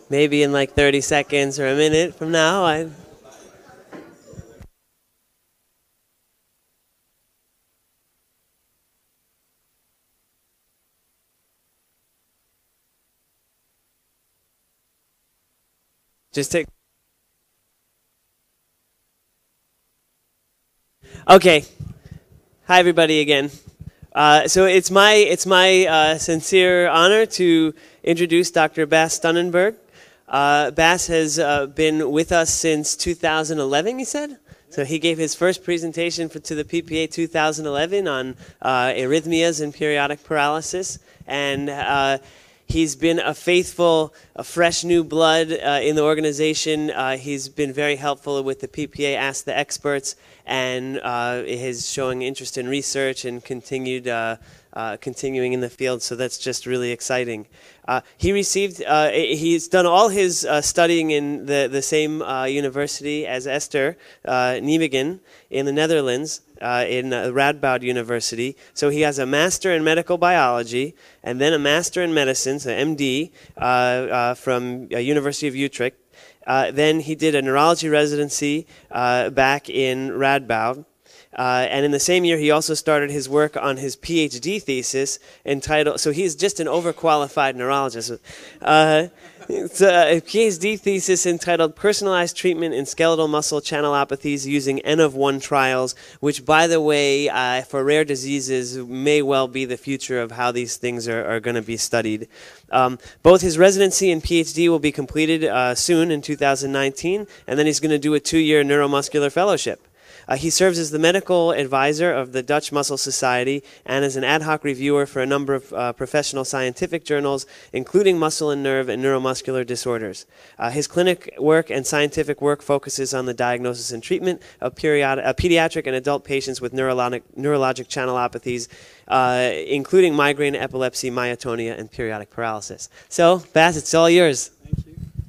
maybe in like 30 seconds or a minute from now, just take. Okay. Hi, everybody, again. So it's my sincere honor to introduce Dr. Bas Stunnenberg. Bas has been with us since 2011, he said. So he gave his first presentation to the PPA 2011 on arrhythmias and periodic paralysis, and he's been a faithful, fresh new blood in the organization. He's been very helpful with the PPA Ask the Experts, and is showing interest in research and continuing in the field. So that's just really exciting. He's done all his studying in the same university as Esther, Nijmegen, in the Netherlands, in Radboud University. So he has a master in medical biology and then a master in medicine, so MD, from University of Utrecht. Then he did a neurology residency back in Radboud. And in the same year, he also started his work on his PhD thesis entitled, so he's just an overqualified neurologist. It's a PhD thesis entitled Personalized Treatment in Skeletal Muscle Channelopathies Using N of 1 Trials, which, by the way, for rare diseases may well be the future of how these things are going to be studied. Both his residency and PhD will be completed soon in 2019, and then he's going to do a 2-year neuromuscular fellowship. He serves as the medical advisor of the Dutch Muscle Society and as an ad hoc reviewer for a number of professional scientific journals, including Muscle and Nerve and Neuromuscular Disorders. His clinic work and scientific work focuses on the diagnosis and treatment of pediatric and adult patients with neurologic channelopathies, including migraine, epilepsy, myotonia, and periodic paralysis. So, Bas, it's all yours. Thank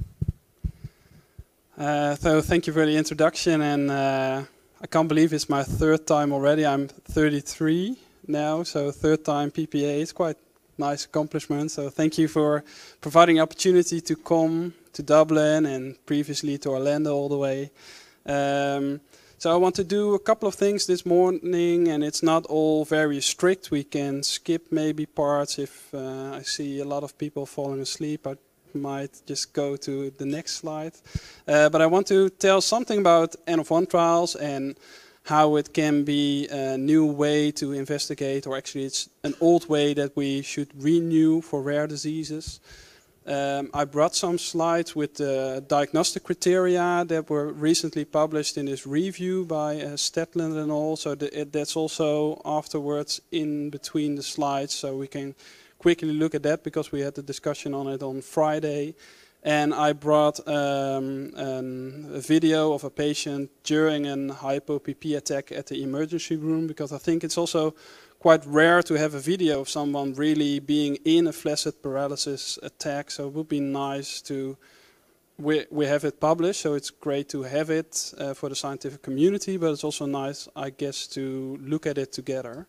you. So thank you for the introduction, and I can't believe it's my 3rd time already. I'm 33 now, so 3rd time PPA. It's quite a nice accomplishment. So thank you for providing the opportunity to come to Dublin and previously to Orlando all the way. So I want to do a couple of things this morning, and it's not all very strict. We can skip maybe parts if I see a lot of people falling asleep. I might just go to the next slide. But I want to tell something about N of 1 trials and how it can be a new way to investigate, or actually it's an old way that we should renew for rare diseases. I brought some slides with the diagnostic criteria that were recently published in this review by Stetland and all. So that's also afterwards in between the slides, so we can quickly look at that because we had the discussion on it on Friday. And I brought a video of a patient during an hypo-PP attack at the emergency room, because I think it's also quite rare to have a video of someone really being in a flaccid paralysis attack. So it would be nice to, we have it published, so it's great to have it for the scientific community, but it's also nice, I guess, to look at it together.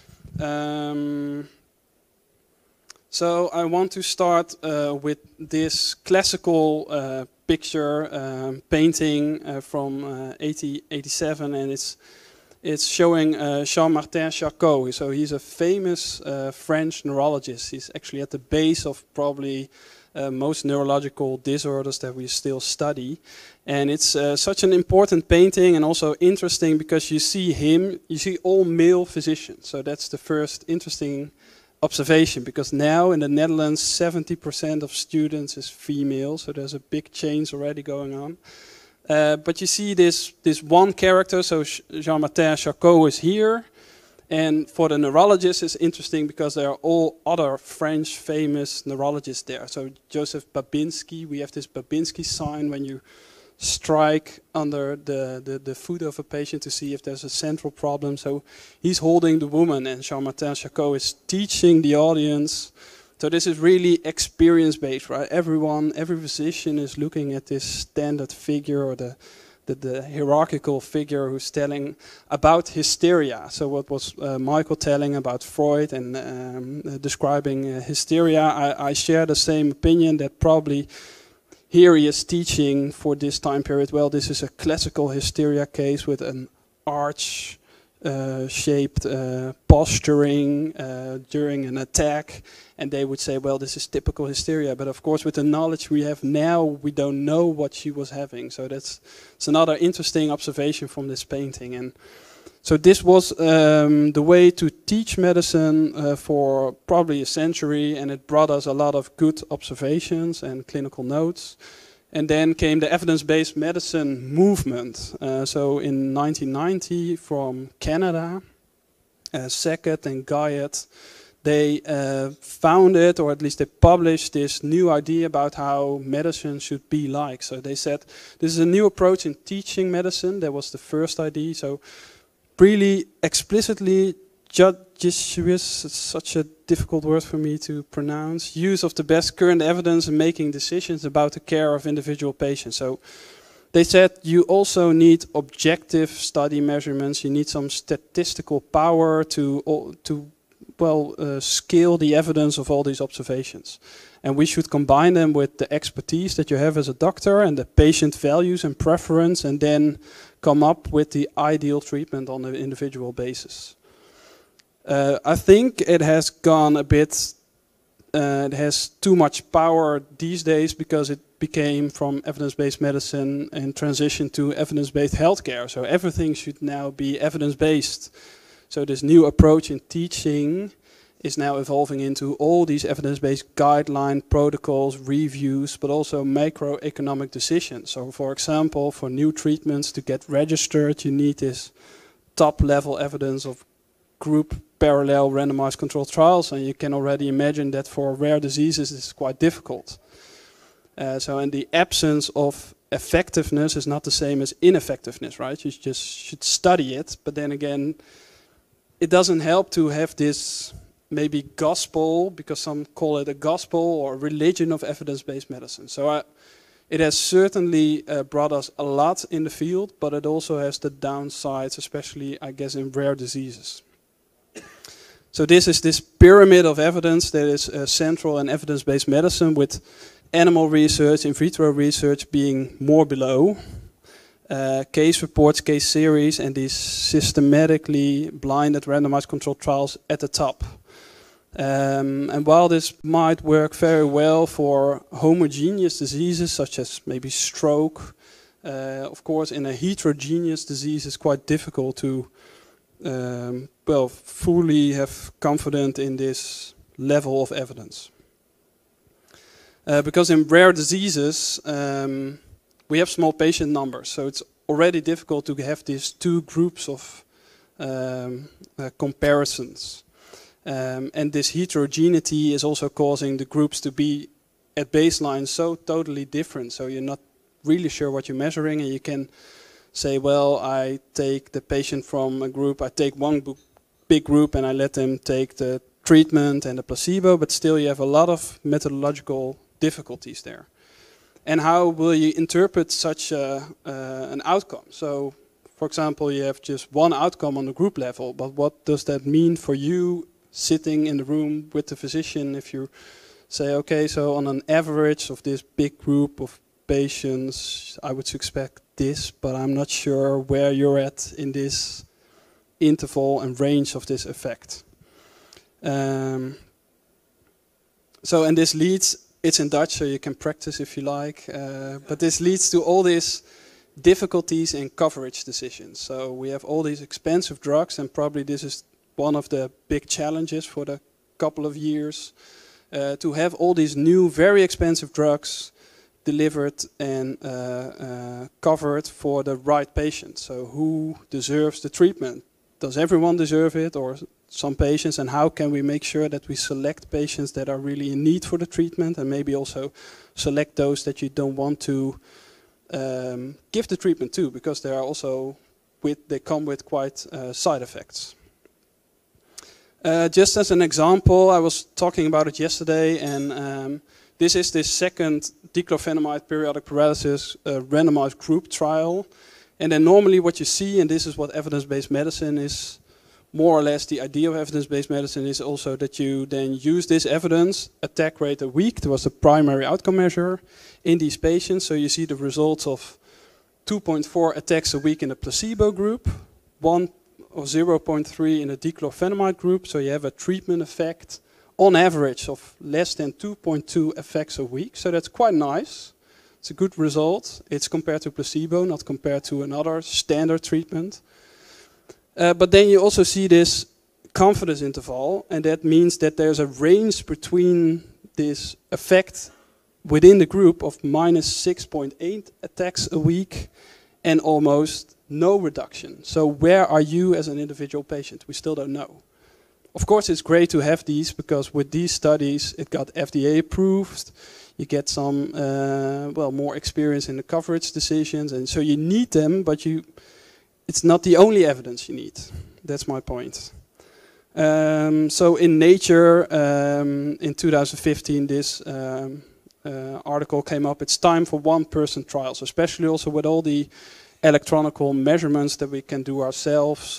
So I want to start with this classical picture painting from 1887, and it's showing Jean-Martin Charcot. So he's a famous French neurologist. He's actually at the base of probably most neurological disorders that we still study. And it's such an important painting, and also interesting because you see all male physicians. So that's the first interesting observation, because now in the Netherlands 70% of students is female, so there's a big change already going on. But you see this one character, so Jean-Martin Charcot is here, and for the neurologists it's interesting because there are all other French famous neurologists there. So Joseph Babinski, we have this Babinski sign when you strike under the foot of a patient to see if there's a central problem. So he's holding the woman, and Jean-Martin Charcot is teaching the audience. So this is really experience-based, right? Every physician is looking at this standard figure, or the hierarchical figure who's telling about hysteria. So what was Michael telling about Freud and describing hysteria, I share the same opinion that probably here he is teaching for this time period. Well, this is a classical hysteria case with an arch shaped posturing during an attack, and they would say, well, this is typical hysteria. But of course, with the knowledge we have now, we don't know what she was having. So it's another interesting observation from this painting. And so this was the way to teach medicine for probably a century, and it brought us a lot of good observations and clinical notes. And then came the evidence-based medicine movement. So in 1990, from Canada, Sackett and Guyot, they founded, or at least they published, this new idea about how medicine should be like. So they said, this is a new approach in teaching medicine. That was the first idea. So really explicitly, judicious, such a difficult word for me to pronounce, use of the best current evidence in making decisions about the care of individual patients. So they said you also need objective study measurements, you need some statistical power to scale the evidence of all these observations. And we should combine them with the expertise that you have as a doctor and the patient values and preference, and then come up with the ideal treatment on an individual basis. I think it has gone a bit, it has too much power these days because it became from evidence-based medicine and transitioned to evidence-based healthcare. So everything should now be evidence-based. So this new approach in teaching is now evolving into all these evidence-based guideline protocols, reviews, but also macroeconomic decisions. So for example, for new treatments to get registered, you need this top-level evidence of group parallel randomized controlled trials, and you can already imagine that for rare diseases it's quite difficult. So in the absence of effectiveness is not the same as ineffectiveness, right? You just should study it, but then again, it doesn't help to have this maybe gospel, because some call it a gospel or religion of evidence-based medicine. So it has certainly brought us a lot in the field, but it also has the downsides, especially I guess in rare diseases. So this is this pyramid of evidence that is central in evidence-based medicine, with animal research, in vitro research being more below. Case reports, case series, and these systematically blinded randomized controlled trials at the top. And while this might work very well for homogeneous diseases such as maybe stroke, of course in a heterogeneous disease it's quite difficult to fully have confidence in this level of evidence. Because in rare diseases we have small patient numbers, so it's already difficult to have these two groups of comparisons. And this heterogeneity is also causing the groups to be at baseline so totally different, so you're not really sure what you're measuring, and you can say, well, I take the patient from a group, I take one big group and I let them take the treatment and the placebo, but still you have a lot of methodological difficulties there. And how will you interpret such an outcome? So, for example, you have just one outcome on the group level, but what does that mean for you sitting in the room with the physician if you say, okay, so on an average of this big group of patients, I would expect this, but I'm not sure where you're at in this interval and range of this effect. And this leads, it's in Dutch, so you can practice if you like, but this leads to all these difficulties in coverage decisions. So we have all these expensive drugs, and probably this is one of the big challenges for the couple of years, to have all these new, very expensive drugs delivered and covered for the right patient. So who deserves the treatment? Does everyone deserve it, or some patients? And how can we make sure that we select patients that are really in need for the treatment, and maybe also select those that you don't want to give the treatment to, because they are also they come with quite side effects. Just as an example, I was talking about it yesterday, and this is the second diclofenac periodic paralysis randomized group trial. And then normally what you see, and this is what evidence-based medicine is more or less the idea of evidence-based medicine is also that you then use this evidence, attack rate a week, that was the primary outcome measure in these patients. So you see the results of 2.4 attacks a week in the placebo group, 1 or 0.3 in the diclofenac group. So you have a treatment effect on average of less than 2.2 attacks a week. So that's quite nice. It's a good result. It's compared to placebo, not compared to another standard treatment. But then you also see this confidence interval, and that means that there's a range between this effect within the group of minus 6.8 attacks a week and almost no reduction. So where are you as an individual patient? We still don't know. Of course, it's great to have these, because with these studies, it got FDA approved. You get some, more experience in the coverage decisions, and so you need them, but it's not the only evidence you need. That's my point. So in Nature, in 2015, this article came up. It's time for one-person trials, especially also with all the electronic measurements that we can do ourselves.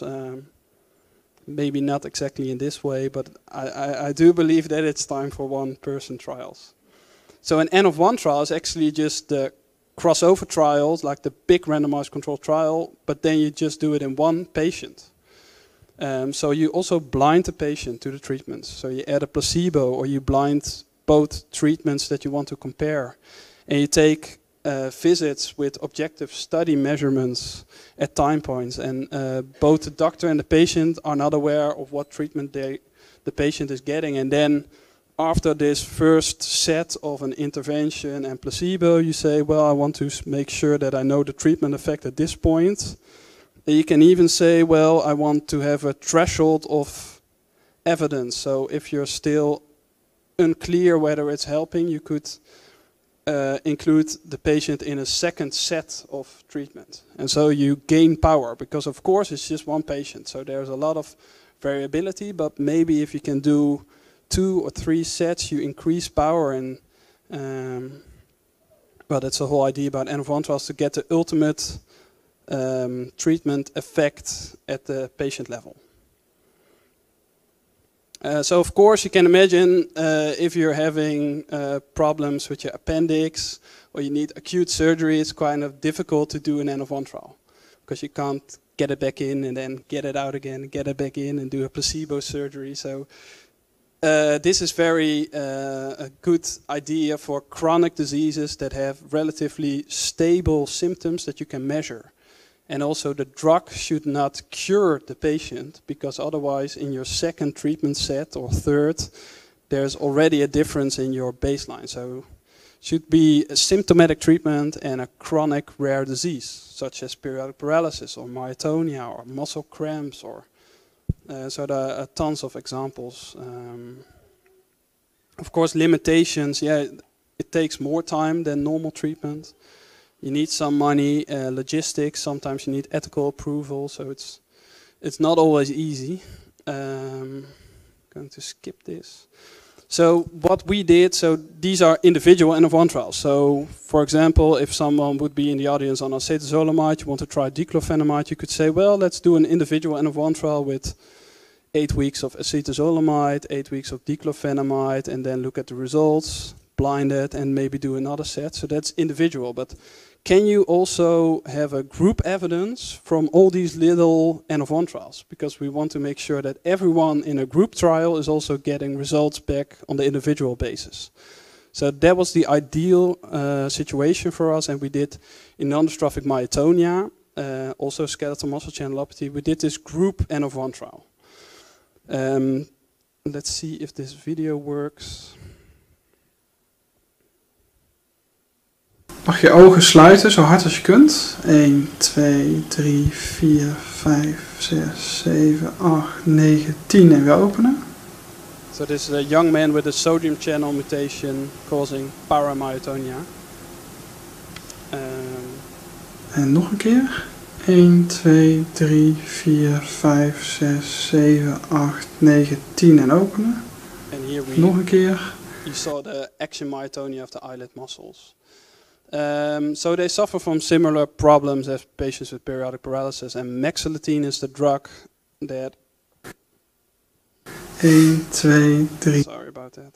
Maybe not exactly in this way, but I do believe that it's time for one-person trials. So an N of 1 trial is actually just the crossover trials, like the big randomized controlled trial, but then you just do it in one patient. So you also blind the patient to the treatments. So you add a placebo, or you blind both treatments that you want to compare. And you take visits with objective study measurements at time points. And both the doctor and the patient are not aware of what treatment the patient is getting. And then after this first set of an intervention and placebo, you say, well, I want to make sure that I know the treatment effect at this point. And you can even say, well, I want to have a threshold of evidence. So if you're still unclear whether it's helping, you could include the patient in a second set of treatment. And so you gain power, because of course it's just one patient. So there's a lot of variability, but maybe if you can do 2 or 3 sets, you increase power. And well, that's the whole idea about N of 1 trials, to get the ultimate treatment effect at the patient level. So of course you can imagine if you're having problems with your appendix, or you need acute surgery, it's kind of difficult to do an N of 1 trial, because you can't get it back in and then get it out again, get it back in and do a placebo surgery. So this is very a good idea for chronic diseases that have relatively stable symptoms that you can measure. And also the drug should not cure the patient, because otherwise in your second treatment set or third, there's already a difference in your baseline. So it should be a symptomatic treatment and a chronic rare disease, such as periodic paralysis or myotonia or muscle cramps, or so there are tons of examples. Of course, limitations, yeah, it takes more time than normal treatment. You need some money, logistics, sometimes you need ethical approval, so it's not always easy. Going to skip this. So what we did, so these are individual N of 1 trials. So for example, if someone would be in the audience on acetazolamide, you want to try diclofenac, you could say, well, let's do an individual N of 1 trial with 8 weeks of acetazolamide, 8 weeks of diclofenac, and then look at the results, blind it, and maybe do another set. So that's individual. But can you also have a group evidence from all these little N of 1 trials? Because we want to make sure that everyone in a group trial is also getting results back on the individual basis. So that was the ideal situation for us, and we did in non-dystrophic myotonia, also skeletal muscle channelopathy, we did this group N of 1 trial. Let's see if this video works. Mag je ogen sluiten, zo hard als je kunt. 1, 2, 3, 4, 5, 6, 7, 8, 9, 10 en weer openen. So this is a young man with a sodium channel mutation causing paramyotonia. En nog een keer. 1, 2, 3, 4, 5, 6, 7, 8, 9, 10 en openen. And here we nog een keer. You saw the action myotonia of the eyelid muscles. So they suffer from similar problems as patients with periodic paralysis, and mexiletine is the drug that 1, 2, 3. Sorry about that.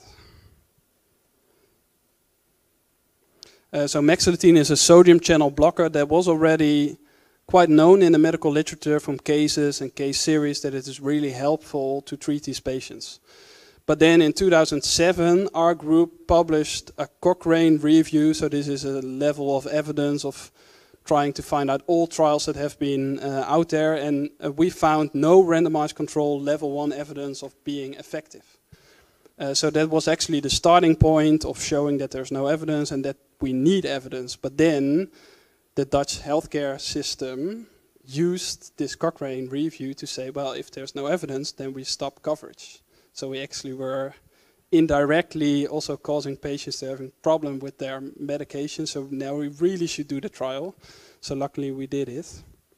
So mexiletine is a sodium channel blocker that was already quite known in the medical literature from cases and case series that it is really helpful to treat these patients. But then in 2007, our group published a Cochrane review. So this is a level of evidence of trying to find out all trials that have been out there. And we found no randomized control level 1 evidence of being effective. So that was actually the starting point of showing that there's no evidence and that we need evidence. But then the Dutch healthcare system used this Cochrane review to say, well, if there's no evidence, then we stop coverage. So we actually were indirectly also causing patients to have a problem with their medication. So now we really should do the trial. So luckily we did it.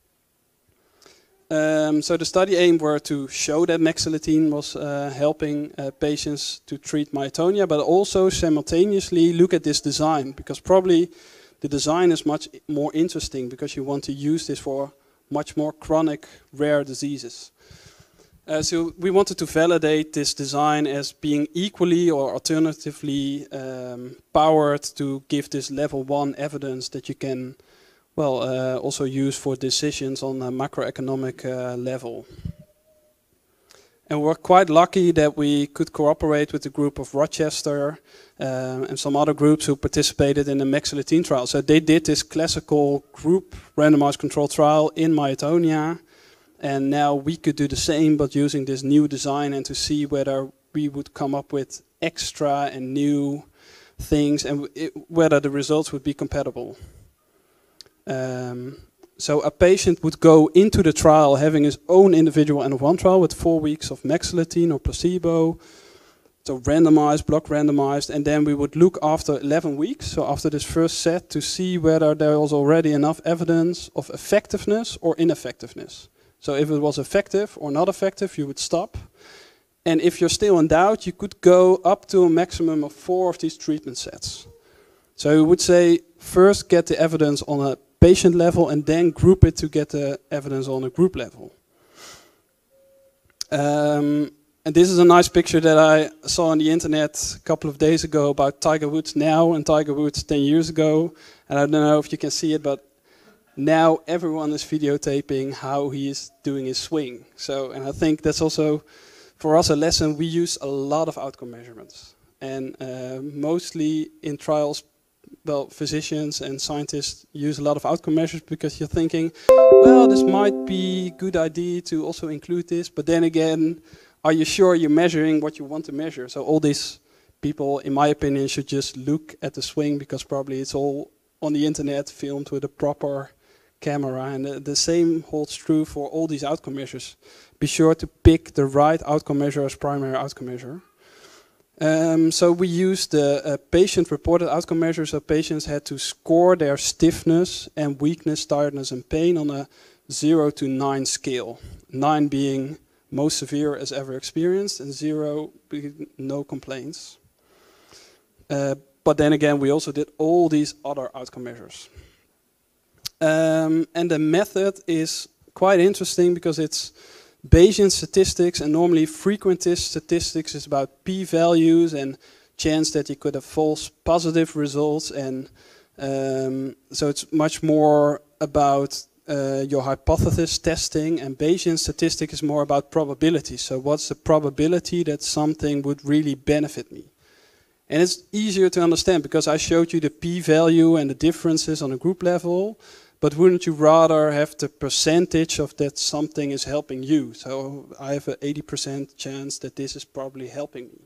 So the study aim were to show that mexiletine was helping patients to treat myotonia, but also simultaneously look at this design, because probably the design is much more interesting because you want to use this for much more chronic, rare diseases. So we wanted to validate this design as being equally or alternatively powered to give this level 1 evidence that you can, well, also use for decisions on a macroeconomic level. And we're quite lucky that we could cooperate with the group of Rochester and some other groups who participated in the mexiletine trial. So they did this classical group randomized controlled trial in myotonia. And now we could do the same, but using this new design and to see whether we would come up with extra and new things and whether the results would be compatible. So a patient would go into the trial having his own individual N-of-1 trial with 4 weeks of mexiletine or placebo. So randomized, block randomized, and then we would look after 11 weeks, so after this first set, to see whether there was already enough evidence of effectiveness or ineffectiveness. So if it was effective or not effective, you would stop. And if you're still in doubt, you could go up to a maximum of 4 of these treatment sets. So you would say, first get the evidence on a patient level and then group it to get the evidence on a group level. And this is a nice picture that I saw on the internet a couple of days ago about Tiger Woods now and Tiger Woods 10 years ago. And I don't know if you can see it, but now everyone is videotaping how he is doing his swing. So, and I think that's also for us a lesson. We use a lot of outcome measurements, and mostly in trials, well, physicians and scientists use a lot of outcome measures because you're thinking, well, this might be a good idea to also include this, but then again, are you sure you're measuring what you want to measure? So all these people, in my opinion, should just look at the swing, because probably it's all on the internet filmed with a proper camera, and the same holds true for all these outcome measures. Be sure to pick the right outcome measure as primary outcome measure. So we used the patient-reported outcome measure. So patients had to score their stiffness and weakness, tiredness and pain on a 0 to 9 scale. 9 being most severe as ever experienced, and 0 being no complaints. But then again, we also did all these other outcome measures. And the method is quite interesting because it's Bayesian statistics, and normally frequentist statistics is about p-values and chance that you could have false positive results, and so it's much more about your hypothesis testing, and Bayesian statistics is more about probability. So what's the probability that something would really benefit me? And it's easier to understand because I showed you the p-value and the differences on a group level. But wouldn't you rather have the percentage of that something is helping you? So I have an 80% chance that this is probably helping me.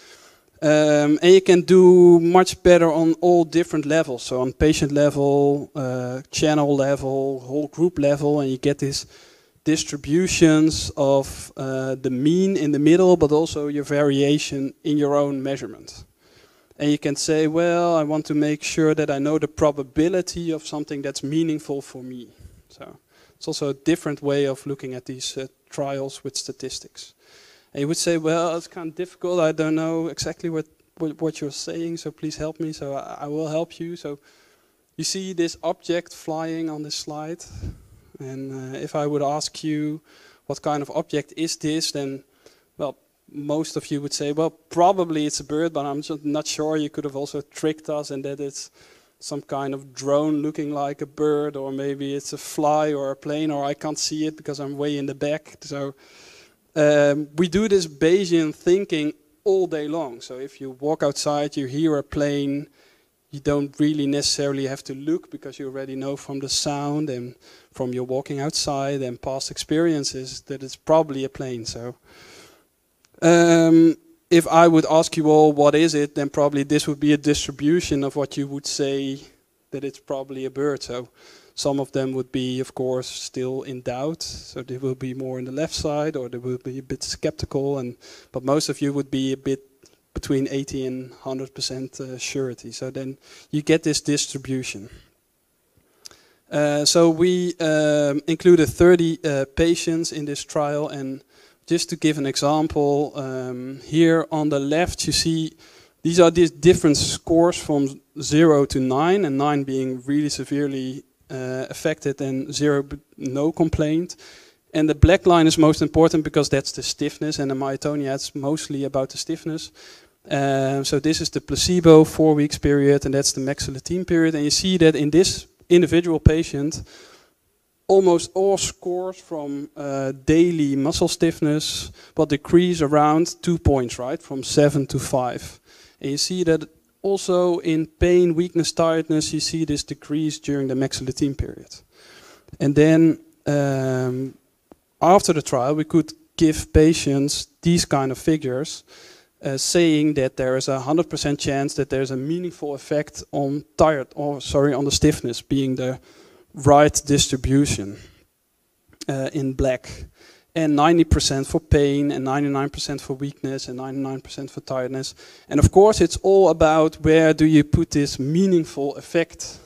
And you can do much better on all different levels. So on patient level, channel level, whole group level, and you get these distributions of the mean in the middle, but also your variation in your own measurement. And you can say, well, I want to make sure that I know the probability of something that's meaningful for me. So it's also a different way of looking at these trials with statistics. And you would say, well, it's kind of difficult. I don't know exactly what you're saying, so please help me. So I will help you. So you see this object flying on this slide. And if I would ask you what kind of object is this, then, well, most of you would say, well, probably it's a bird, but I'm just not sure. You could have also tricked us and that it's some kind of drone looking like a bird, or maybe it's a fly or a plane, or I can't see it because I'm way in the back. So we do this Bayesian thinking all day long. So if you walk outside, you hear a plane, you don't really necessarily have to look because you already know from the sound and from your walking outside and past experiences that it's probably a plane. So if I would ask you all what is it, then probably this would be a distribution of what you would say that it's probably a bird. So some of them would be, of course, still in doubt. So they will be more on the left side, or they will be a bit skeptical. But most of you would be a bit between 80 and 100% surety. So then you get this distribution. So we included 30 patients in this trial, and just to give an example, here on the left you see these are these different scores from 0 to 9, and 9 being really severely affected and 0 no complaint. And the black line is most important because that's the stiffness, and the myotonia is mostly about the stiffness. So this is the placebo 4 weeks period, and that's the mexiletine period. And you see that in this individual patient, almost all scores from daily muscle stiffness will decrease around 2 points, right? From 7 to 5. And you see that also in pain, weakness, tiredness, you see this decrease during the mexiletine period. And then after the trial, we could give patients these kind of figures, saying that there is a 100% chance that there's a meaningful effect on on the stiffness, being the right distribution in black, and 90% for pain, and 99% for weakness, and 99% for tiredness. And of course, it's all about where do you put this meaningful effect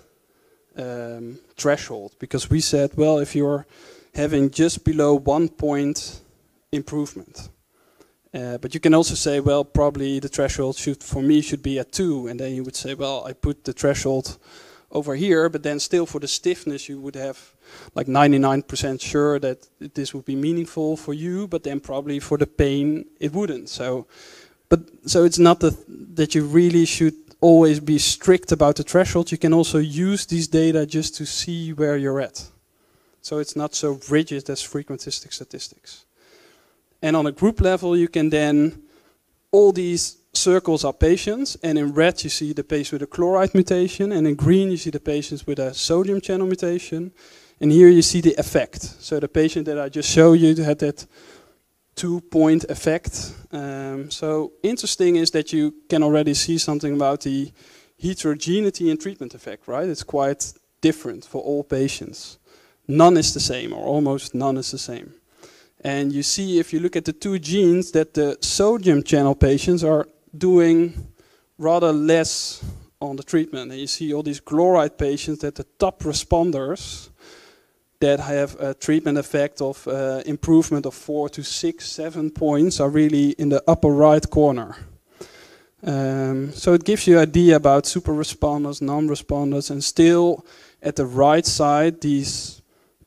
threshold, because we said, well, if you're having just below 1 point improvement, but you can also say, well, probably the threshold for me should be at 2, and then you would say, well, I put the threshold over here, but then still for the stiffness you would have like 99% sure that this would be meaningful for you, but then probably for the pain it wouldn't. So it's not that you really should always be strict about the threshold. You can also use these data just to see where you're at. So it's not so rigid as frequentistic statistics. And on a group level, you can then, all these circles are patients, and in red you see the patient with a chloride mutation, and in green you see the patients with a sodium channel mutation, and here you see the effect. So the patient that I just showed you had that 2-point effect. So interesting is that you can already see something about the heterogeneity in treatment effect, right? It's quite different for all patients. None is the same, or almost none is the same. And you see, if you look at the 2 genes, that the sodium channel patients are doing rather less on the treatment. And you see all these chloride patients, that the top responders that have a treatment effect of improvement of 4 to 6, 7 points are really in the upper right corner. So it gives you an idea about super responders, non-responders, and still at the right side, these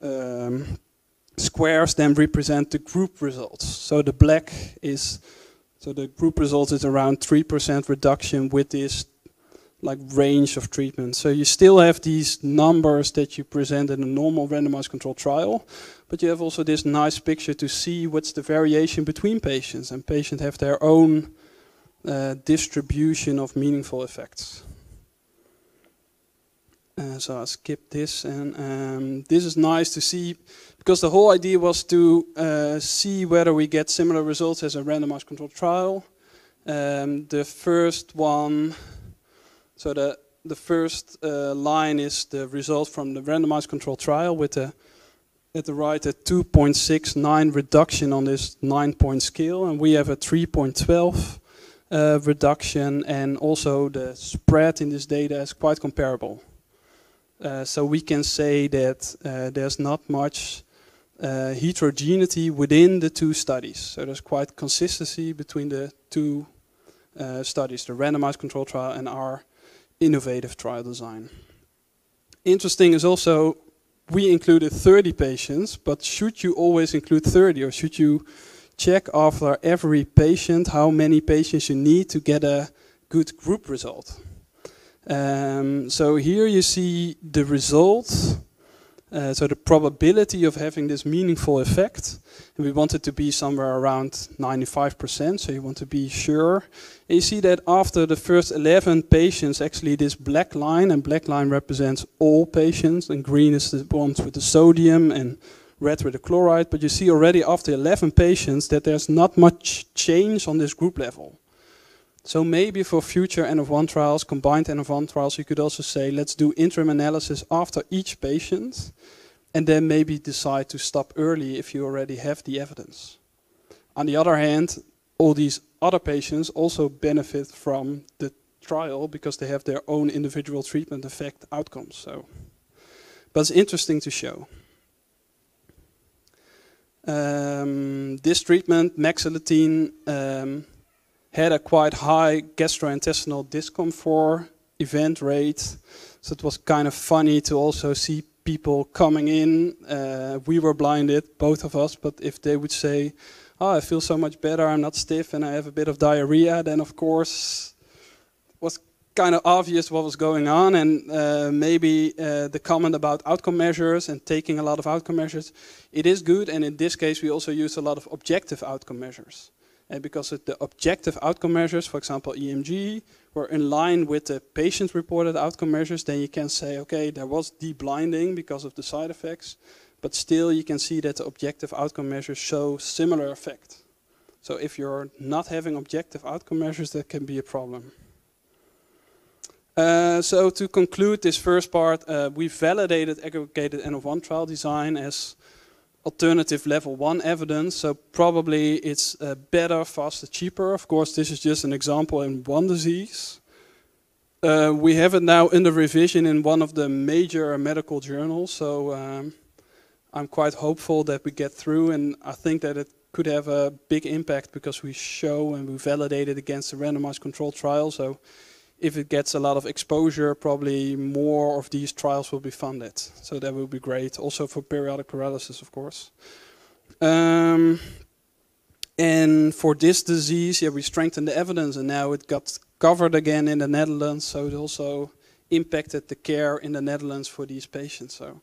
squares then represent the group results. So the black is, so the group results is around 3% reduction with this like range of treatment. So you still have these numbers that you present in a normal randomized controlled trial, but you have also this nice picture to see what's the variation between patients, and patients have their own distribution of meaningful effects. So I'll skip this, and this is nice to see, because the whole idea was to see whether we get similar results as a randomized controlled trial. The first one, so the first line is the result from the randomized controlled trial with at the right a 2.69 reduction on this 9-point scale, and we have a 3.12 reduction, and also the spread in this data is quite comparable. So we can say that there's not much heterogeneity within the 2 studies. So there's quite consistency between the 2 studies, the randomized control trial and our innovative trial design. Interesting is also, we included 30 patients, but should you always include 30, or should you check after every patient how many patients you need to get a good group result. So here you see the result, so the probability of having this meaningful effect. And we want it to be somewhere around 95%, so you want to be sure. And you see that after the first 11 patients, actually this black line, and black line represents all patients, and green is the ones with the sodium, and red with the chloride. But you see already after 11 patients that there's not much change on this group level. So maybe for future N-of-1 trials, combined N-of-1 trials, you could also say, let's do interim analysis after each patient, and then maybe decide to stop early if you already have the evidence. On the other hand, all these other patients also benefit from the trial because they have their own individual treatment effect outcomes. So, but it's interesting to show. This treatment, mexiletine, had a quite high gastrointestinal discomfort event rate. So it was kind of funny to also see people coming in. We were blinded, both of us, but if they would say, oh, I feel so much better, I'm not stiff and I have a bit of diarrhea, then of course it was kind of obvious what was going on. And maybe the comment about outcome measures and taking a lot of outcome measures, it is good. And in this case, we also use a lot of objective outcome measures. And because the objective outcome measures, for example, EMG, were in line with the patient-reported outcome measures, then you can say, okay, there was deblinding because of the side effects, but still you can see that the objective outcome measures show similar effect. So if you're not having objective outcome measures, that can be a problem. So to conclude this first part, we validated aggregated N-of-1 trial design as alternative level 1 evidence, so probably it's better, faster, cheaper. Of course, this is just an example in one disease. We have it now under revision in one of the major medical journals, so I'm quite hopeful that we get through, and I think that it could have a big impact because we show and we validate it against a randomized controlled trial. So if it gets a lot of exposure, probably more of these trials will be funded. So that will be great. Also for periodic paralysis, of course. And for this disease, yeah, we strengthened the evidence, and now it got covered again in the Netherlands. So it also impacted the care in the Netherlands for these patients. So,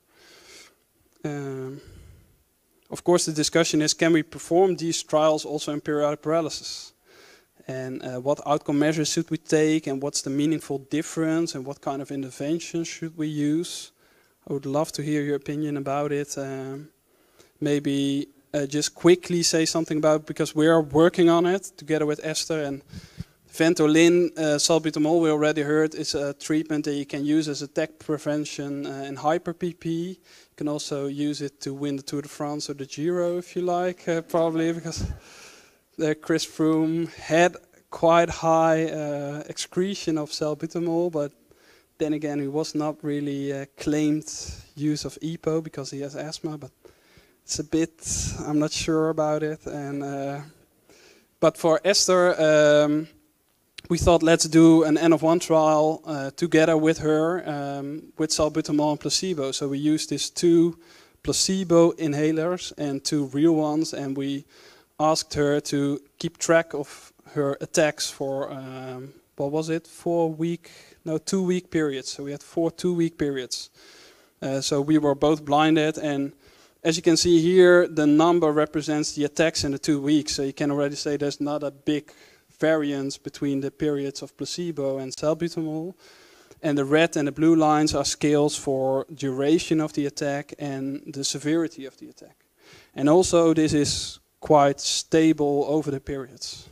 of course, the discussion is, can we perform these trials also in periodic paralysis? And what outcome measures should we take, and what's the meaningful difference, and what kind of intervention should we use? I would love to hear your opinion about it. Maybe just quickly say something about it, because we are working on it together with Esther. And Ventolin, salbutamol, we already heard, is a treatment that you can use as attack prevention in hyper-PP. You can also use it to win the Tour de France or the Giro, if you like, probably, because Chris Froome had quite high excretion of salbutamol, but then again, he was not really claimed use of EPO because he has asthma, but it's a bit, I'm not sure about it. And but for Esther, we thought let's do an N-of-1 trial together with her with salbutamol and placebo. So we used these 2 placebo inhalers and 2 real ones, and we asked her to keep track of her attacks for, what was it, 2-week periods. So we had 4 2-week periods. So we were both blinded, and as you can see here, the number represents the attacks in the 2 weeks. So you can already say there's not a big variance between the periods of placebo and salbutamol. And the red and the blue lines are scales for duration of the attack and the severity of the attack. And also this is quite stable over the periods.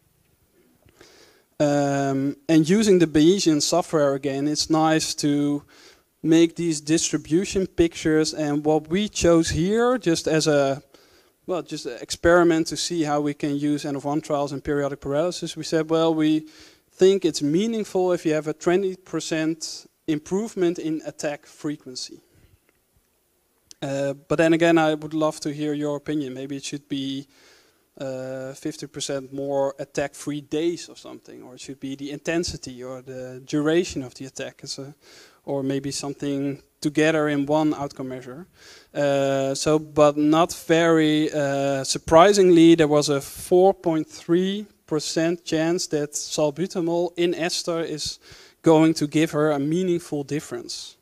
And using the Bayesian software again, it's nice to make these distribution pictures. And what we chose here, just as a, well, just an experiment to see how we can use N-of-1 trials in periodic paralysis, we said, well, we think it's meaningful if you have a 20% improvement in attack frequency. But then again, I would love to hear your opinion. Maybe it should be 50% more attack-free days or something, or it should be the intensity or the duration of the attack. It's or maybe something together in one outcome measure. But not very surprisingly, there was a 4.3% chance that salbutamol in ESTHER is going to give her a meaningful difference.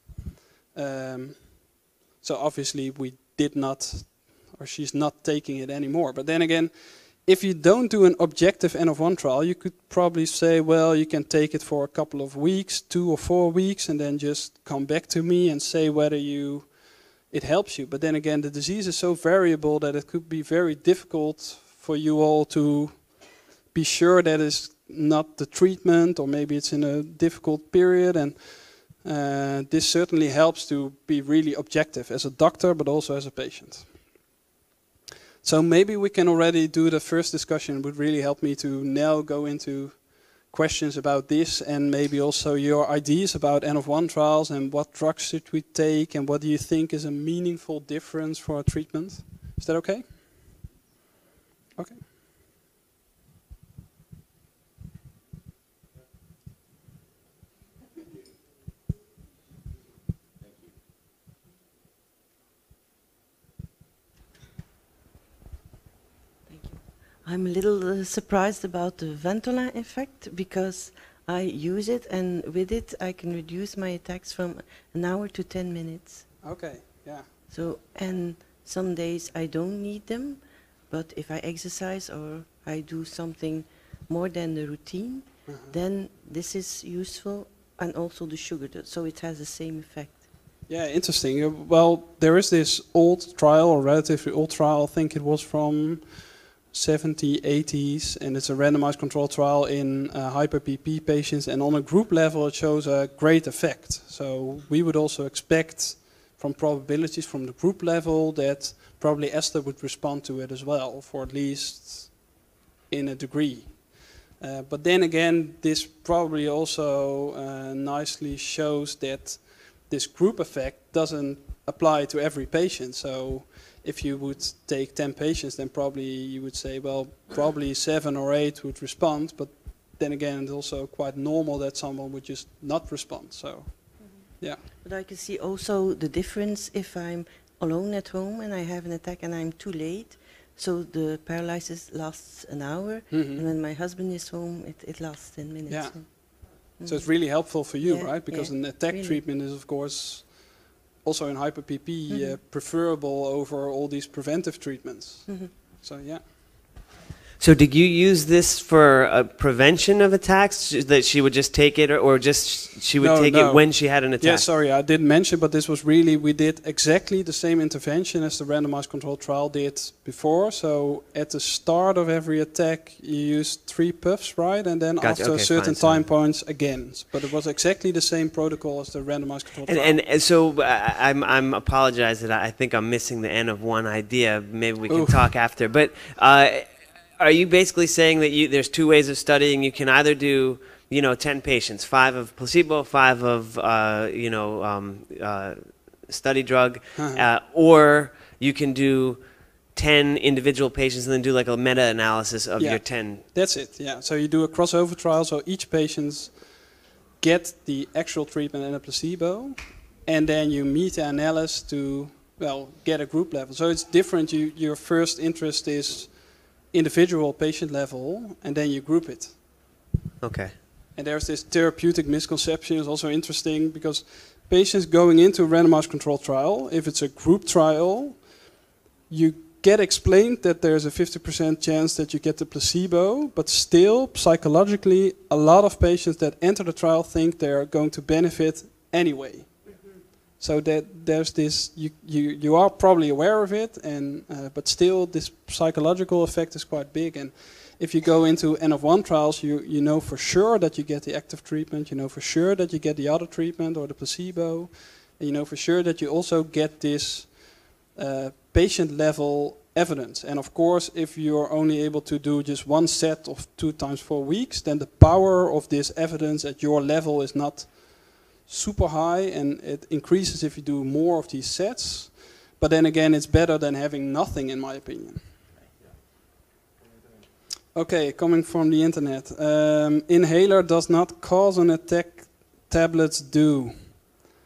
So obviously we did not, or she's not taking it anymore. But then again, if you don't do an objective N of 1 trial, you could probably say, well, you can take it for a couple of weeks, 2 or 4 weeks, and then just come back to me and say whether it helps you. But then again, the disease is so variable that it could be very difficult for you all to be sure that it's not the treatment, or maybe it's in a difficult period. And this certainly helps to be really objective as a doctor, but also as a patient. So maybe we can already do the first discussion. It would really help me to now go into questions about this, and maybe also your ideas about N of 1 trials and what drugs should we take and what do you think is a meaningful difference for a treatment. Is that okay? Okay. I'm a little surprised about the Ventolin effect, because I use it, and with it I can reduce my attacks from an hour to 10 minutes. Okay, yeah. So, and some days I don't need them, but if I exercise or I do something more than the routine, then this is useful, and also the sugar, so it has the same effect. Yeah, interesting. Well, there is this old trial, or relatively old trial, I think it was from 70s, 80s, and it's a randomized control trial in hyper-PP patients, and on a group level it shows a great effect. So we would also expect from probabilities from the group level that probably ESTHER would respond to it as well, for at least in a degree. But then again, this probably also nicely shows that this group effect doesn't apply to every patient. So if you would take 10 patients, then probably you would say, well, probably 7 or 8 would respond. But then again, it's also quite normal that someone would just not respond. So, yeah. But I can see also the difference if I'm alone at home and I have an attack and I'm too late. So the paralysis lasts an hour, and when my husband is home, it lasts 10 minutes. Yeah. So it's really helpful for you, Yeah, right? Because an attack really. treatment is, of course, also in hyper-PP preferable over all these preventive treatments. So, yeah. So did you use this for prevention of attacks, that she would just take it, or just she would take it when she had an attack? Yeah, sorry, I didn't mention, but this was really, we did exactly the same intervention as the randomized controlled trial did before. So at the start of every attack, you use 3 puffs, right? And then Gotcha, after okay, certain fine, time points again. But it was exactly the same protocol as the randomized controlled trial. And so I'm apologize that I think I'm missing the N of 1 idea. Maybe we can talk after. But are you basically saying that there's 2 ways of studying? You can either do 10 patients, 5 of placebo, 5 of study drug, or you can do 10 individual patients and then do like a meta-analysis of your 10. That's it. Yeah. So you do a crossover trial, so each patient get the actual treatment and a placebo, and then you meta-analyze to get a group level. So it's different. Your first interest is individual patient level, and then you group it. Okay. And there's this therapeutic misconception is also interesting, because patients going into a randomized controlled trial, if it's a group trial, you get explained that there's a 50% chance that you get the placebo, but still, psychologically, a lot of patients that enter the trial think they're going to benefit anyway. So that there's this, you are probably aware of it, and but still this psychological effect is quite big. And if you go into N of 1 trials, you know for sure that you get the active treatment, you know for sure that you get the other treatment or the placebo, and you know for sure that you also get this patient level evidence. And of course, if you're only able to do just one set of 2 times 4 weeks, then the power of this evidence at your level is not super high, and it increases if you do more of these sets. But then again, it's better than having nothing, in my opinion. Okay, coming from the internet. Inhaler does not cause an attack, tablets do.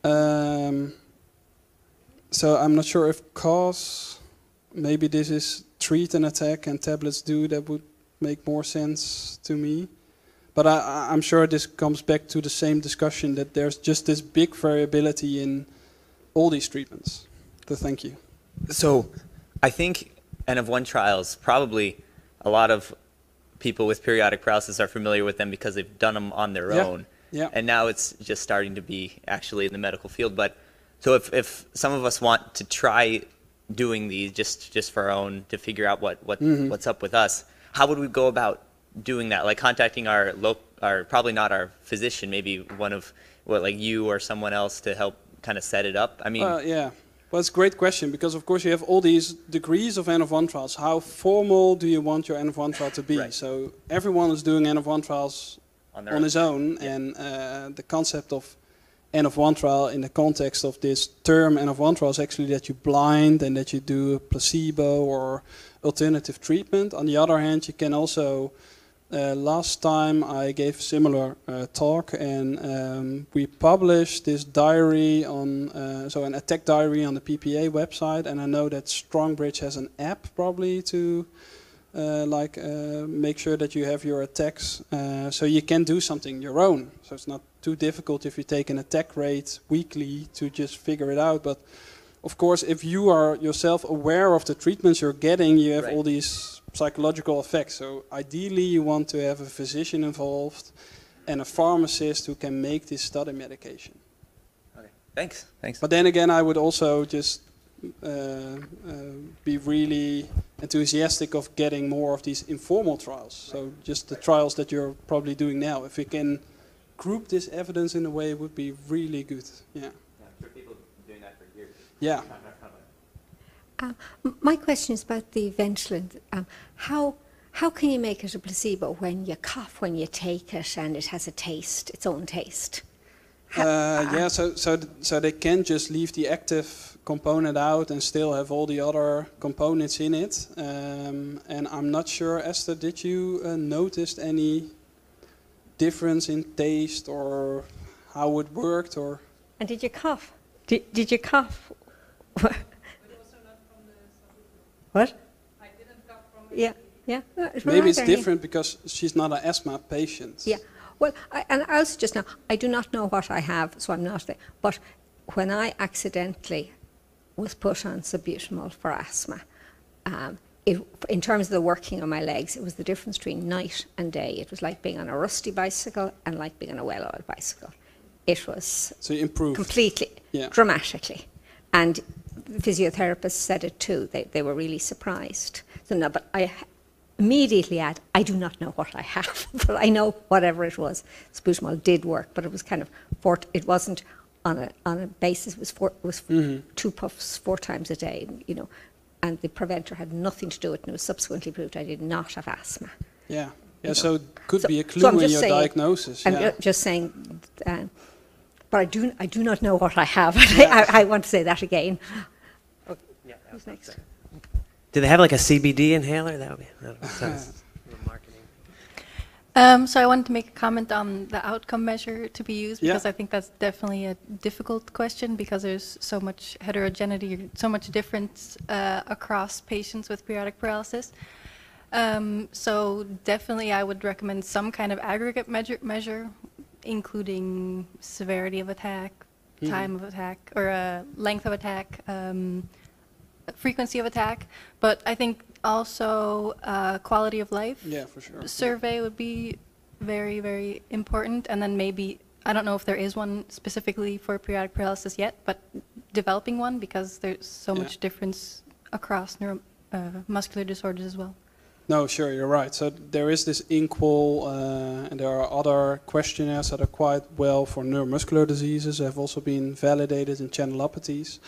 So I'm not sure if cause, maybe this is treat an attack and tablets do, that would make more sense to me. But I'm sure this comes back to the same discussion, that there's just this big variability in all these treatments. So thank you. So I think N-of-1 trials, probably a lot of people with periodic paralysis are familiar with them because they've done them on their own. Yeah. And now it's just starting to be actually in the medical field. But so if some of us want to try doing these just for our own, to figure out what's up with us, how would we go about doing that? Like contacting our probably not our physician, maybe one of like you or someone else to help kind of set it up? I mean, yeah. Well, it's a great question, because of course you have all these degrees of N-of-1 trials. How formal do you want your N-of-1 trial to be? Right. So everyone is doing N-of-1 trials on his own, and the concept of N-of-1 trial in the context of this term N-of-1 trial is actually that you blind and that you do a placebo or alternative treatment. On the other hand, you can also, last time I gave a similar talk, and we published this diary on, so an attack diary on the PPA website, and I know that Strongbridge has an app probably to make sure that you have your attacks, so you can do something your own. So it's not too difficult if you take an attack rate weekly to just figure it out. But of course, if you are yourself aware of the treatments you're getting, you have all these psychological effects. So ideally you want to have a physician involved and a pharmacist who can make this study medication. okay. Thanks. But then again, I would also just be really enthusiastic of getting more of these informal trials. So just the trials that you're probably doing now. If we can group this evidence in a way, it would be really good. Yeah. For people doing that for years. Yeah. My question is about the Ventolin. How can you make it a placebo when you cough when you take it and it has a taste, its own taste? Yeah, so they can just leave the active component out and still have all the other components in it. And I'm not sure, Esther, did you notice any difference in taste or how it worked? Or And did you cough? Did you cough? What? I didn't cough from Yeah, yeah. maybe it's different because she's not an asthma patient. Yeah. Well, and I also just know, I do not know what I have, so I'm not there. But when I accidentally was put on salbutamol for asthma, in terms of the working on my legs, it was the difference between night and day. It was like being on a rusty bicycle and like being on a well-oiled bicycle. It was So you improved. completely, dramatically. And the physiotherapists said it too. They were really surprised. So no, but I immediately add, I do not know what I have, but I know whatever it was, salbutamol did work, but it was kind of, it wasn't on a basis, it was 2 puffs 4 times a day, you know, and the preventer had nothing to do with it, and it was subsequently proved I did not have asthma. Yeah, yeah. So it could be a clue so I'm in just your saying, diagnosis. I'm just saying, but I do not know what I have. I want to say that again. Who's next? Do they have like a CBD inhaler? That would sounds marketing. So I wanted to make a comment on the outcome measure to be used, because I think that's definitely a difficult question, because there's so much heterogeneity, so much difference across patients with periodic paralysis. So definitely I would recommend some kind of aggregate measure, including severity of attack, time of attack, or length of attack, frequency of attack, but I think also quality of life for sure. survey would be very, very important. And then maybe, I don't know if there is one specifically for periodic paralysis yet, but developing one, because there's so much difference across muscular disorders as well. No, sure, you're right. So there is this INQUAL, and there are other questionnaires that are quite well for neuromuscular diseases, have also been validated in channelopathies.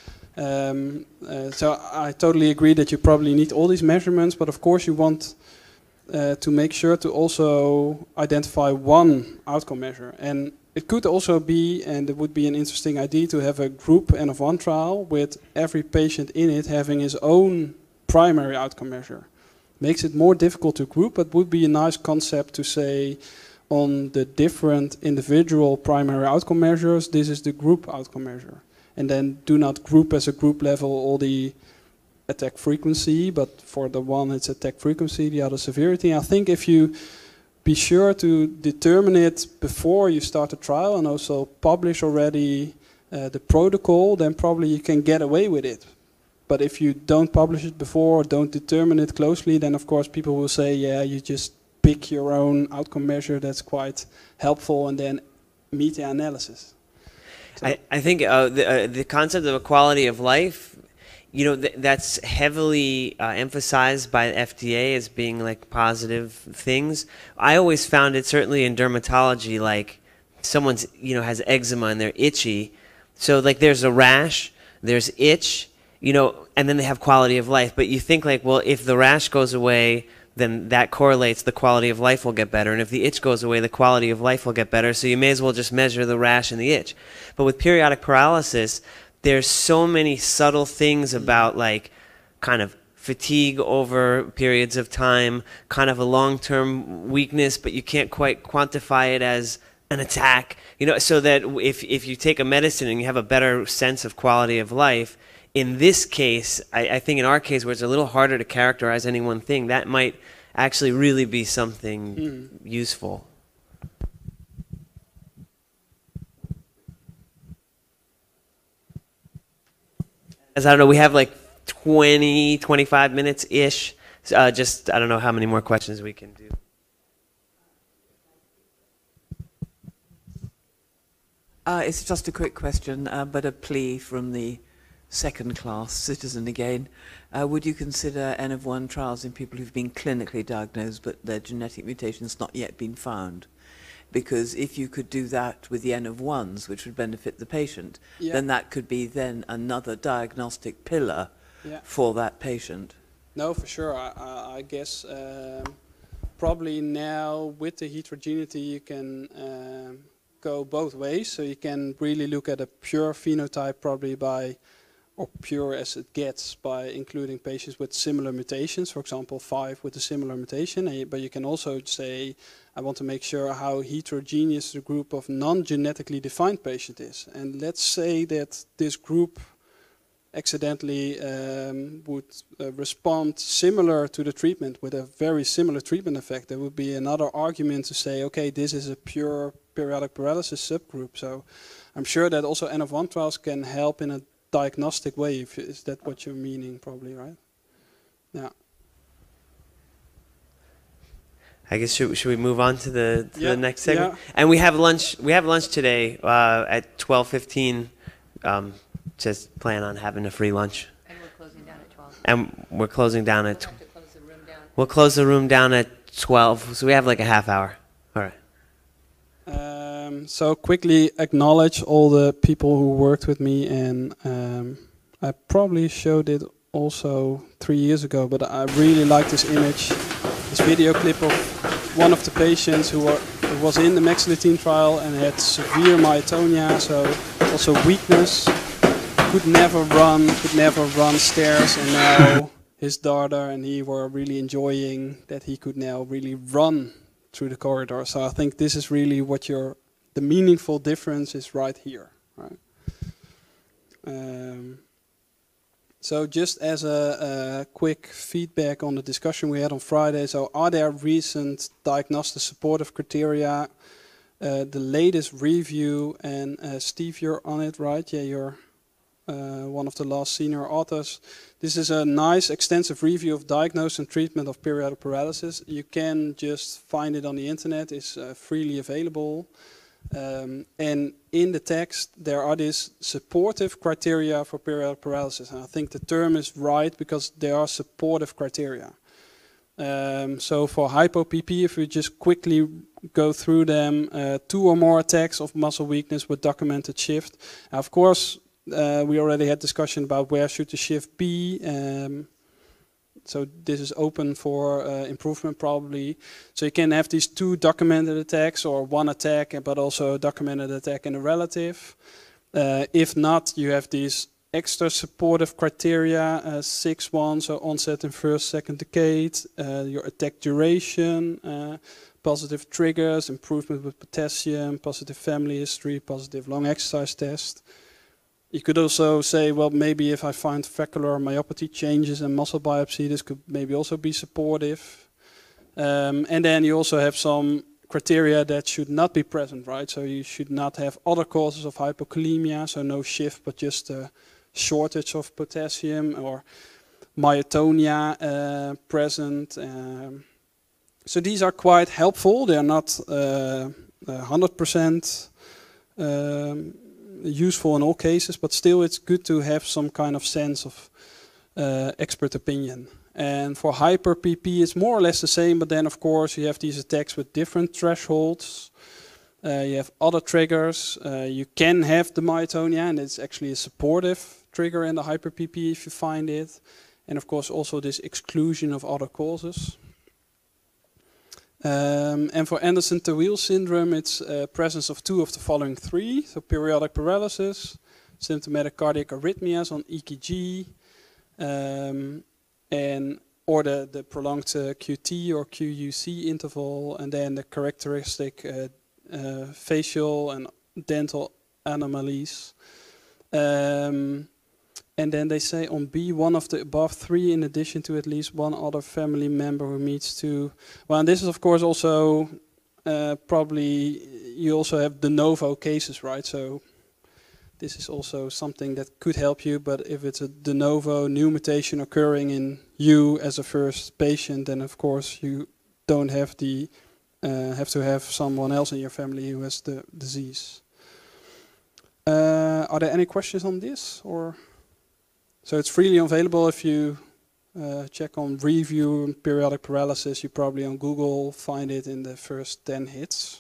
So I totally agree that you probably need all these measurements, but of course you want to make sure to also identify one outcome measure. And it could also be, and it would be an interesting idea, to have a group N-of-1 trial with every patient in it having his own primary outcome measure. Makes it more difficult to group, but would be a nice concept to say, on the different individual primary outcome measures, this is the group outcome measure. And then do not group as a group level all the attack frequency, but for the one it's attack frequency, the other severity. I think if you be sure to determine it before you start the trial and also publish already the protocol, then probably you can get away with it. But if you don't publish it before, or don't determine it closely, then of course people will say, yeah, you just pick your own outcome measure that's quite helpful and then meta-analysis. So I think the concept of a quality of life, you know, that's heavily emphasized by the FDA as being like positive things. I always found it, certainly in dermatology, like someone's, you know, has eczema and they're itchy. So like there's a rash, there's itch, you know, and then they have quality of life. But you think like, well, if the rash goes away, then that correlates, the quality of life will get better. And if the itch goes away, the quality of life will get better. So you may as well just measure the rash and the itch. But with periodic paralysis, there's so many subtle things about like kind of fatigue over periods of time, kind of a long-term weakness, but you can't quite quantify it as an attack. You know, so that if you take a medicine and you have a better sense of quality of life, in this case, I think in our case where it's a little harder to characterize any one thing, that might actually really be something useful. As I don't know, we have like 20, 25 minutes-ish. Just, I don't know how many more questions we can do. It's just a quick question, but a plea from the second-class citizen again. Would you consider N of 1 trials in people who've been clinically diagnosed but their genetic mutation's not yet been found? Because if you could do that with the N of 1s, which would benefit the patient, then that could be then another diagnostic pillar for that patient. No, for sure. I guess probably now with the heterogeneity you can go both ways. So you can really look at a pure phenotype probably by, or pure as it gets, by including patients with similar mutations, for example 5 with a similar mutation, but you can also say, I want to make sure how heterogeneous the group of non-genetically defined patient is. And let's say that this group accidentally would respond similar to the treatment with a very similar treatment effect. There would be another argument to say, okay, this is a pure periodic paralysis subgroup. So I'm sure that also N of 1 trials can help in a diagnostic way. Is that what you're meaning, probably, right? Yeah. I guess should we move on to the next segment? Yeah. And we have lunch. We have lunch today at 12:15. Just plan on having a free lunch. And we're closing down at 12. And we're closing down at. We'll have to close the room down. We'll close the room down at 12. So we have like a half hour. All right. So quickly acknowledge all the people who worked with me, and I probably showed it also 3 years ago, but I really like this image, this video clip of one of the patients who was in the Mexiletine trial and had severe myotonia, so also weakness, could never run stairs, and now his daughter and he were really enjoying that he could now really run through the corridor. So I think this is really what the meaningful difference is right here. Right? So just as a quick feedback on the discussion we had on Friday, so are there recent diagnostic supportive criteria? The latest review, and Steve, you're on it, right? Yeah, you're one of the last senior authors. This is a nice extensive review of diagnosis and treatment of periodic paralysis. You can just find it on the internet, it's freely available. And in the text there are these supportive criteria for periodic paralysis. And I think the term is right because there are supportive criteria. So for hypo-PP, if we just quickly go through them, 2 or more attacks of muscle weakness with documented shift. Now, of course, we already had discussion about where should the shift be. So this is open for improvement probably. So you can have these 2 documented attacks or 1 attack, but also a documented attack in a relative. If not, you have these extra supportive criteria, 6-1, so onset in first, second decade, your attack duration, positive triggers, improvement with potassium, positive family history, positive lung exercise test. You could also say, well, maybe if I find vascular myopathy changes in muscle biopsy, this could maybe also be supportive. And then you also have some criteria that should not be present, right? So you should not have other causes of hypokalemia, so no shift, but just a shortage of potassium, or myotonia present. So these are quite helpful. They are not 100% useful in all cases, but still it's good to have some kind of sense of expert opinion. And for hyper PP, it's more or less the same, but then of course you have these attacks with different thresholds. You have other triggers. You can have the myotonia, and it's actually a supportive trigger in the hyper PP if you find it. And of course also this exclusion of other causes. And for Anderson-Tawil syndrome, it's presence of 2 of the following 3. So periodic paralysis, symptomatic cardiac arrhythmias on EKG, and or the prolonged QT or QUC interval, and then the characteristic facial and dental anomalies. And then they say on B, one of the above 3 in addition to at least one other family member who meets 2. Well, and this is of course also probably, you also have de novo cases, right? So this is also something that could help you, but if it's a de novo new mutation occurring in you as a first patient, then of course you don't have the have to have someone else in your family who has the disease. Are there any questions on this, or? So it's freely available if you check on review and periodic paralysis. You probably on Google find it in the first 10 hits.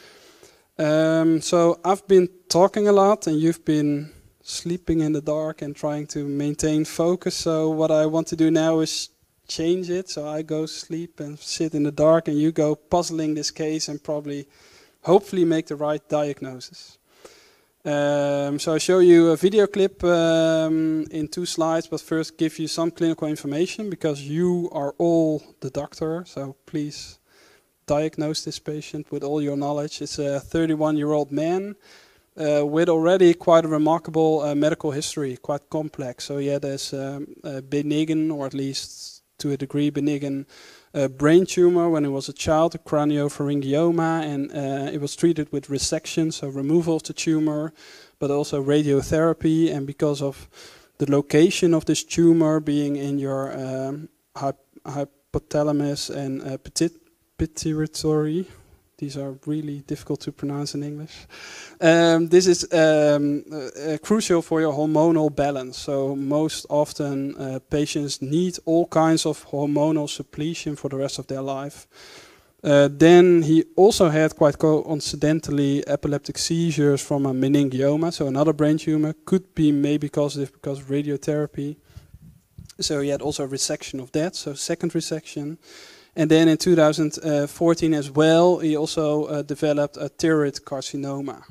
So I've been talking a lot and you've been sleeping in the dark and trying to maintain focus. So what I want to do now is change it. So I go sleep and sit in the dark, and you go puzzling this case and probably, hopefully make the right diagnosis. So I show you a video clip in 2 slides, but first give you some clinical information, because you are all the doctor, so please diagnose this patient with all your knowledge. It's a 31-year-old man with already quite a remarkable medical history, quite complex. So yeah, there's a benign, or at least to a degree benign, brain tumor when he was a child, a craniopharyngioma, and it was treated with resection, so removal of the tumor, but also radiotherapy. And because of the location of this tumor being in your hypothalamus and pituitary, these are really difficult to pronounce in English. This is crucial for your hormonal balance. So most often patients need all kinds of hormonal suppletion for the rest of their life. Then he also had quite coincidentally epileptic seizures from a meningioma, so another brain tumor, could be maybe causative because of radiotherapy. So he had also a resection of that, so second resection. And then in 2014 as well, he also developed a thyroid carcinoma.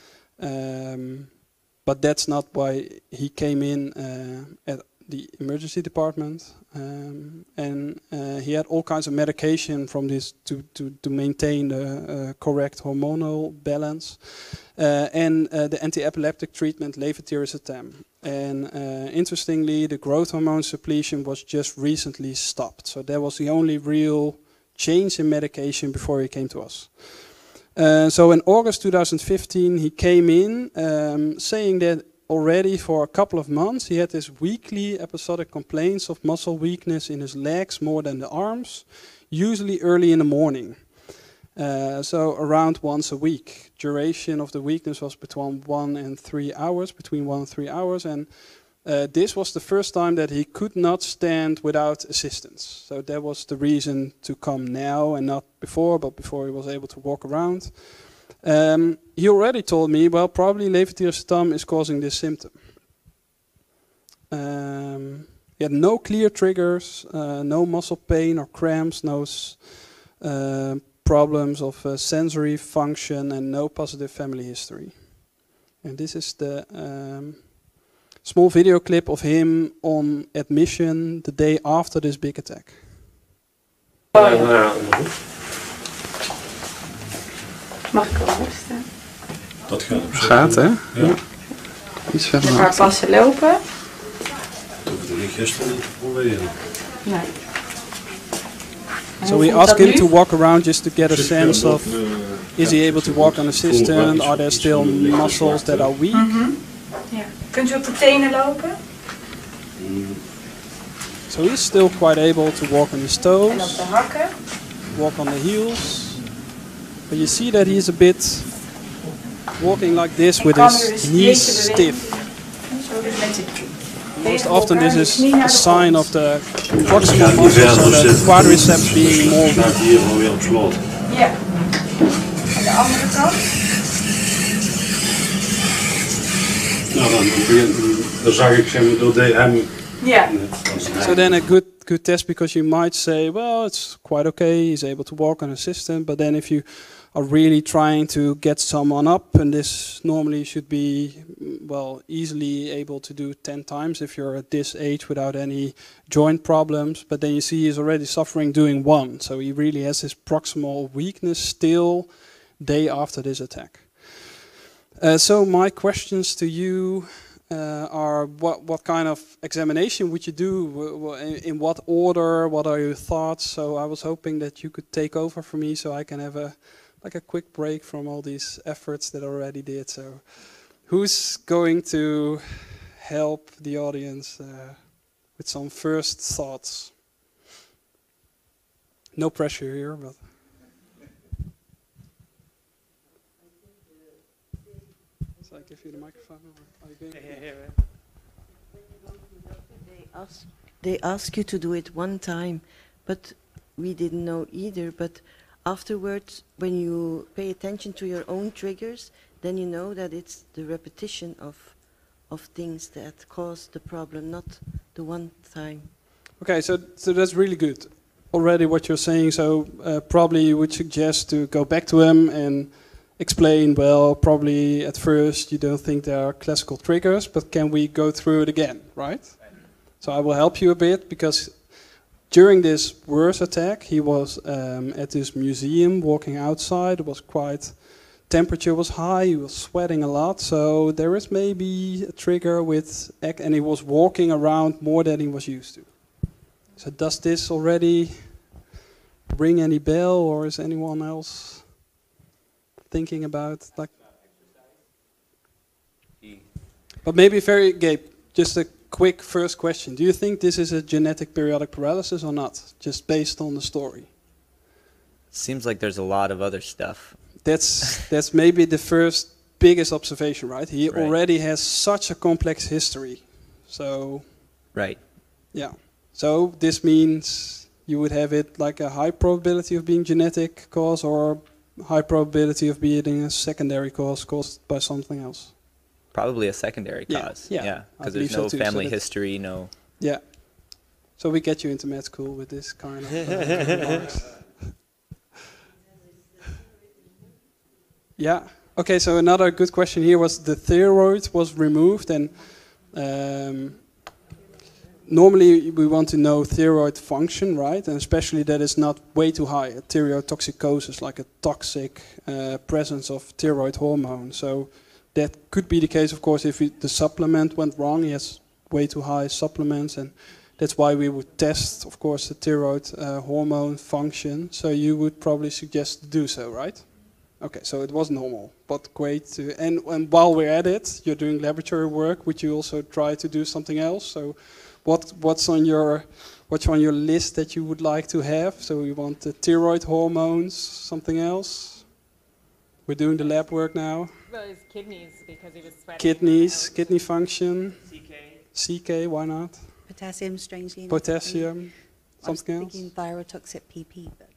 But that's not why he came in at the emergency department. And he had all kinds of medication from this to maintain the correct hormonal balance. And the anti-epileptic treatment, levetiracetam. And interestingly, the growth hormone suppletion was just recently stopped. So that was the only real change in medication before he came to us. So in August 2015, he came in saying that already for a couple of months he had this weekly episodic complaints of muscle weakness in his legs more than the arms, usually early in the morning. So around once a week. Duration of the weakness was between 1 and 3 hours, and this was the first time that he could not stand without assistance. So that was the reason to come now and not before, but before he was able to walk around. He already told me, well, probably levetiracetam is causing this symptom. He had no clear triggers, no muscle pain or cramps, no problems of sensory function, and no positive family history. And this is the small video clip of him on admission the day after this big attack. Mag ik wel staan? Dat gaat op zich. Gaat, hè? Ja. Iets verder. Een paar passen lopen. Dat hoefde ik gisteren niet te proberen. Nee. So we ask him to walk around just to get a sense of, is he able to walk on assistant? Are there still muscles that are weak? Ja. Kunt u op de tenen lopen? So he's still quite able to walk on his toes. En op de hakken. Walk on the heels. But you see that he's a bit walking like this with his knees stiff. Zo dus met de Most often this is a sign of the proximal muscles, so the quadriceps being more weak. Hier gewoon weer op slot. Ja. En de andere kant? Nou, dan zag ik hem door DM. Ja. So then a good test, because you might say, well, it's quite okay, he's able to walk on assistant, but then if you are really trying to get someone up, and this normally should be, well, easily able to do 10 times if you're at this age without any joint problems, but then you see he's already suffering doing 1, so he really has his proximal weakness still day after this attack. So my questions to you are what kind of examination would you do, in what order, what are your thoughts? So I was hoping that you could take over for me so I can have a quick break from all these efforts that I already did. So who's going to help the audience with some first thoughts? No pressure here, but... So I give you the microphone? Or are you going They ask you to do it one time, but we didn't know either. But afterwards, when you pay attention to your own triggers, then you know that it's the repetition of things that cause the problem, not the one time. Okay, so that's really good. Already what you're saying, so probably you would suggest to go back to him and explain, well, probably at first you don't think there are classical triggers, but can we go through it again, right? So I will help you a bit, because during this worst attack, he was at this museum walking outside. It was quite, temperature was high, he was sweating a lot, so there is maybe a trigger with, and he was walking around more than he was used to. So does this already ring any bell, or is anyone else thinking about, like... But maybe very, Gabe, just a quick first question. Do you think this is a genetic periodic paralysis or not, just based on the story? Seems like there's a lot of other stuff. That's maybe the first biggest observation, right? He Right. already has such a complex history. So, Right. yeah. So this means you would have it like a high probability of being genetic cause, or high probability of being a secondary cause caused by something else. Probably a secondary Yeah, cause. yeah, Yeah, I because believe there's so no too, so family that's- history, no. Yeah. So we get you into med school with this kind of remarks. Yeah. Okay, so another good question here was the thyroid was removed, and normally we want to know thyroid function, right? And especially that it's not way too high, a thyrotoxicosis, like a toxic presence of thyroid hormone. So that could be the case, of course, if the supplement went wrong. He has way too high supplements, and that's why we would test, of course, the thyroid hormone function. So you would probably suggest to do so, right? Okay, so it was normal, but great to... And while we're at it, you're doing laboratory work. Would you also try to do something else? So what's on your list that you would like to have? So we want the thyroid hormones, something else? We're doing the lab work now. Well, his kidneys, because he was sweating. Kidneys, kidney function. CK. CK, why not? Potassium, strangely enough. Potassium, something else? I was thinking thyrotoxic PP, but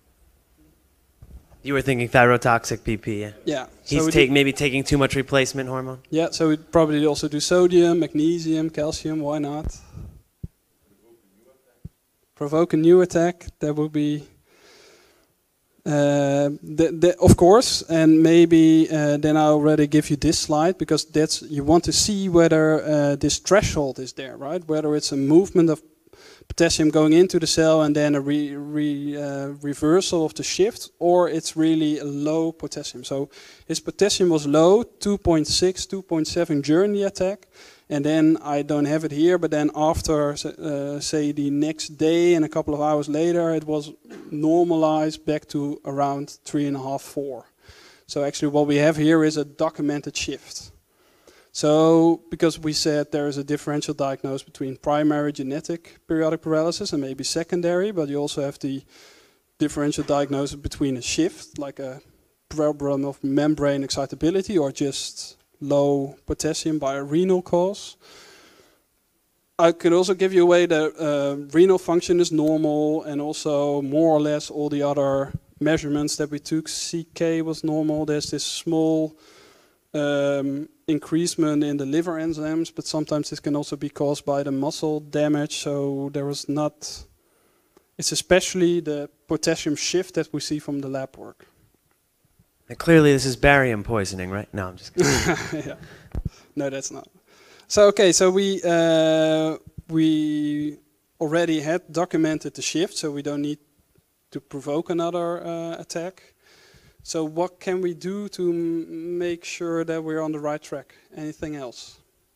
You were thinking thyrotoxic PP, yeah. Yeah. He's So maybe taking too much replacement hormone. yeah, so we'd probably also do sodium, magnesium, calcium, why not? Provoke a new attack, that would be... Of course, and maybe then I already give you this slide, because that's, you want to see whether this threshold is there, right? Whether it's a movement of potassium going into the cell and then a reversal of the shift, or it's really a low potassium. So his potassium was low, 2.6, 2.7 during the attack, and then I don't have it here, but then after, say, the next day and a couple of hours later, it was normalized back to around 3.5, 4. So actually what we have here is a documented shift. So, because we said there is a differential diagnosis between primary genetic periodic paralysis and maybe secondary, but you also have the differential diagnosis between a shift, like a problem of membrane excitability, or just low potassium by a renal cause. I could also give you away that renal function is normal, and also more or less all the other measurements that we took. CK was normal. There's this small increasement in the liver enzymes, but sometimes this can also be caused by the muscle damage. So there was not, it's especially the potassium shift that we see from the lab work. And clearly this is barium poisoning, right? No, I'm just kidding. Yeah. No, that's not. So okay, so we already had documented the shift, so we don't need to provoke another attack. So what can we do to make sure that we're on the right track? Anything else?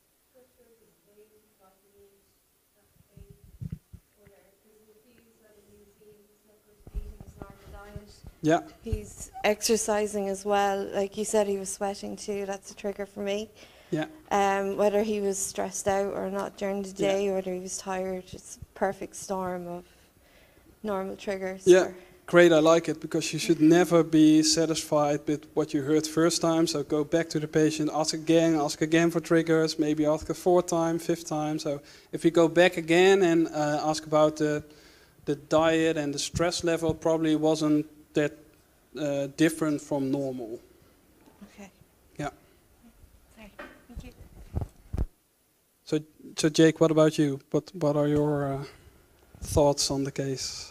Yeah. He's exercising as well. Like you said, he was sweating too. That's a trigger for me. Yeah. Whether he was stressed out or not during the day, or whether he was tired, it's a perfect storm of normal triggers. Yeah. Great, I like it, because you should never be satisfied with what you heard first time. So go back to the patient, ask again for triggers, maybe ask a fourth time, fifth time. So if you go back again and ask about the diet and the stress level, probably wasn't that different from normal. Okay. Yeah. Sorry. Thank you. So Jake, what about you? What are your thoughts on the case?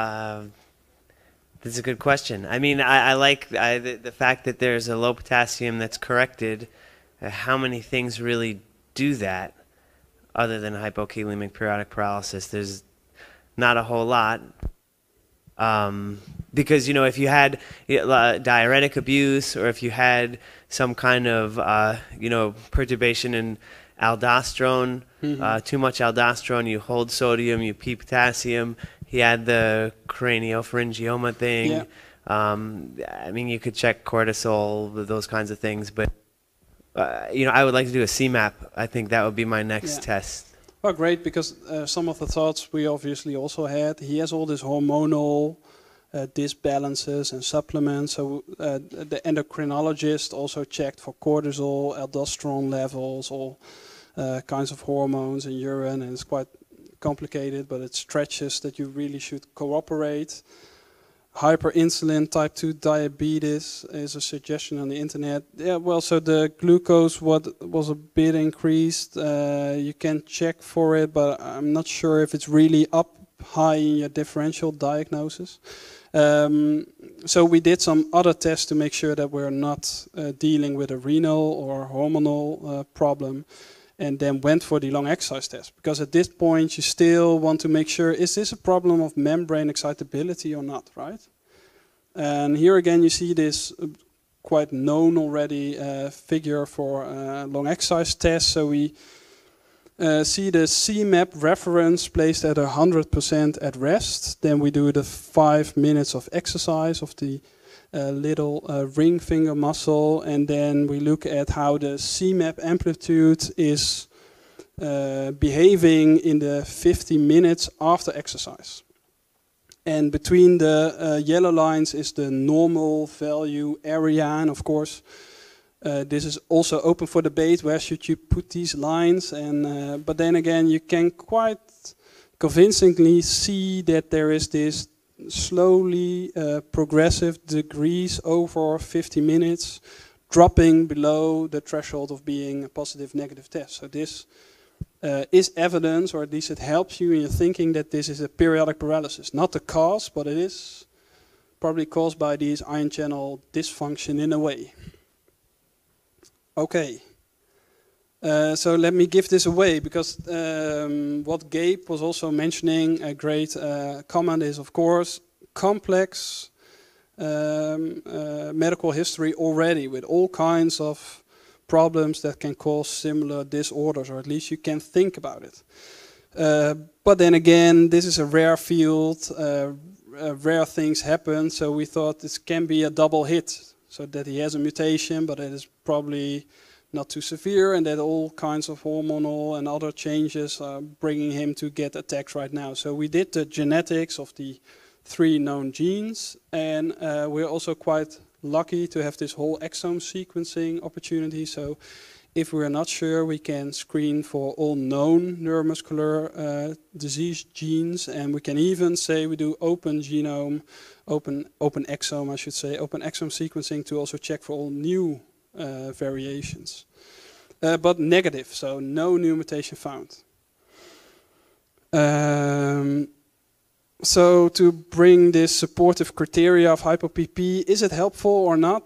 That's a good question. I mean, I like the fact that there's a low potassium that's corrected. How many things really do that other than hypokalemic periodic paralysis? There's not a whole lot. Because, you know, if you had diuretic abuse, or if you had some kind of, you know, perturbation in aldosterone, too much aldosterone, you hold sodium, you pee potassium. He had the craniopharyngioma thing. Yeah. I mean, you could check cortisol, those kinds of things. But, you know, I would like to do a CMAP. I think that would be my next test. Well, great, because some of the thoughts we obviously also had. He has all this hormonal disbalances and supplements. So the endocrinologist also checked for cortisol, aldosterone levels, all kinds of hormones in urine, and it's quite complicated, but it stretches that you really should cooperate. Hyperinsulin type 2 diabetes is a suggestion on the internet. Yeah, well, so the glucose was a bit increased. You can check for it, but I'm not sure if it's really up high in your differential diagnosis. So we did some other tests to make sure that we're not dealing with a renal or hormonal problem, and then went for the long exercise test. Because at this point you still want to make sure, is this a problem of membrane excitability or not, right? And here again you see this quite known already figure for long exercise test. So we see the CMAP reference placed at 100% at rest. Then we do the 5 minutes of exercise of the little ring finger muscle, and then we look at how the CMAP amplitude is behaving in the 50 minutes after exercise. And between the yellow lines is the normal value area, and of course this is also open for debate, where should you put these lines, and but then again you can quite convincingly see that there is this slowly progressive degrees over 50 minutes, dropping below the threshold of being a positive negative test. So this is evidence, or at least it helps you in your thinking that this is a periodic paralysis. Not the cause, but it is probably caused by these ion channel dysfunction in a way. Okay. So let me give this away, because what Gabe was also mentioning, a great comment is, of course, complex medical history already, with all kinds of problems that can cause similar disorders, or at least you can think about it. But then again, this is a rare field, rare things happen, so we thought this can be a double hit, so that he has a mutation, but it is probably not too severe, and that all kinds of hormonal and other changes are bringing him to get attacks right now. So we did the genetics of the 3 known genes, and we're also quite lucky to have this whole exome sequencing opportunity. So if we're not sure, we can screen for all known neuromuscular disease genes, and we can even say we do open genome, open exome, I should say, open exome sequencing to also check for all new variations. But negative, so no new mutation found. So to bring this supportive criteria of hypo-PP, is it helpful or not?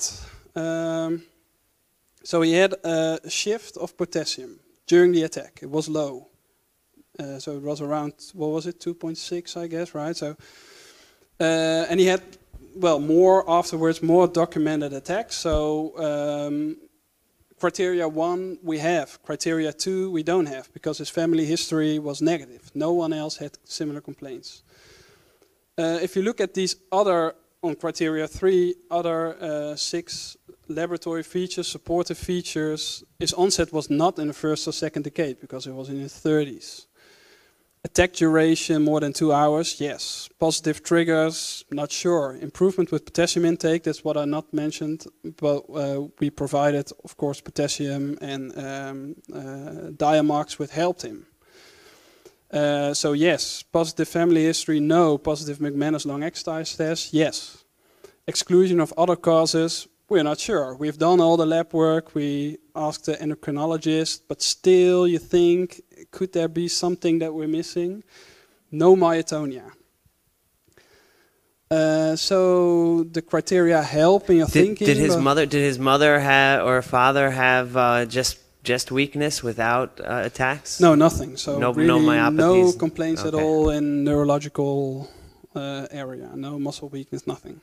So he had a shift of potassium during the attack. It was low. So it was around, what was it, 2.6, I guess, right? So, and he had, well, more afterwards, more documented attacks. So criteria 1 we have, criteria 2 we don't have, because his family history was negative. No one else had similar complaints. If you look at these other, on criteria 3, other 6 laboratory features, supportive features, his onset was not in the first or second decade, because it was in his 30s. Attack duration more than 2 hours, yes. Positive triggers, not sure. Improvement with potassium intake, that's what I not mentioned, but we provided, of course, potassium and Diamox, which helped him. So yes, positive family history, no. Positive McManus lung exercise test, yes. Exclusion of other causes, we're not sure. We've done all the lab work, we asked the endocrinologist, but still you think, could there be something that we're missing? No myotonia. So the criteria help in your thinking. Did his mother have, or father have just weakness without attacks? No, nothing. So no, really no myopathies? No complaints at all in neurological area. No muscle weakness, nothing.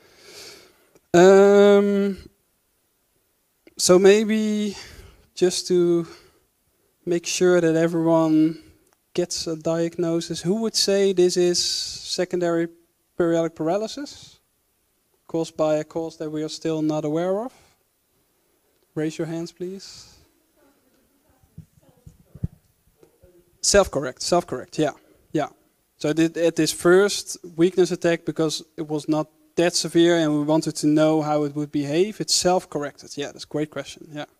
So maybe just to make sure that everyone gets a diagnosis, who would say this is secondary periodic paralysis caused by a cause that we are still not aware of? Raise your hands, please. Self-correct, yeah. So at this first weakness attack, because it was not that severe and we wanted to know how it would behave, it's self-corrected. Yeah, that's a great question, yeah.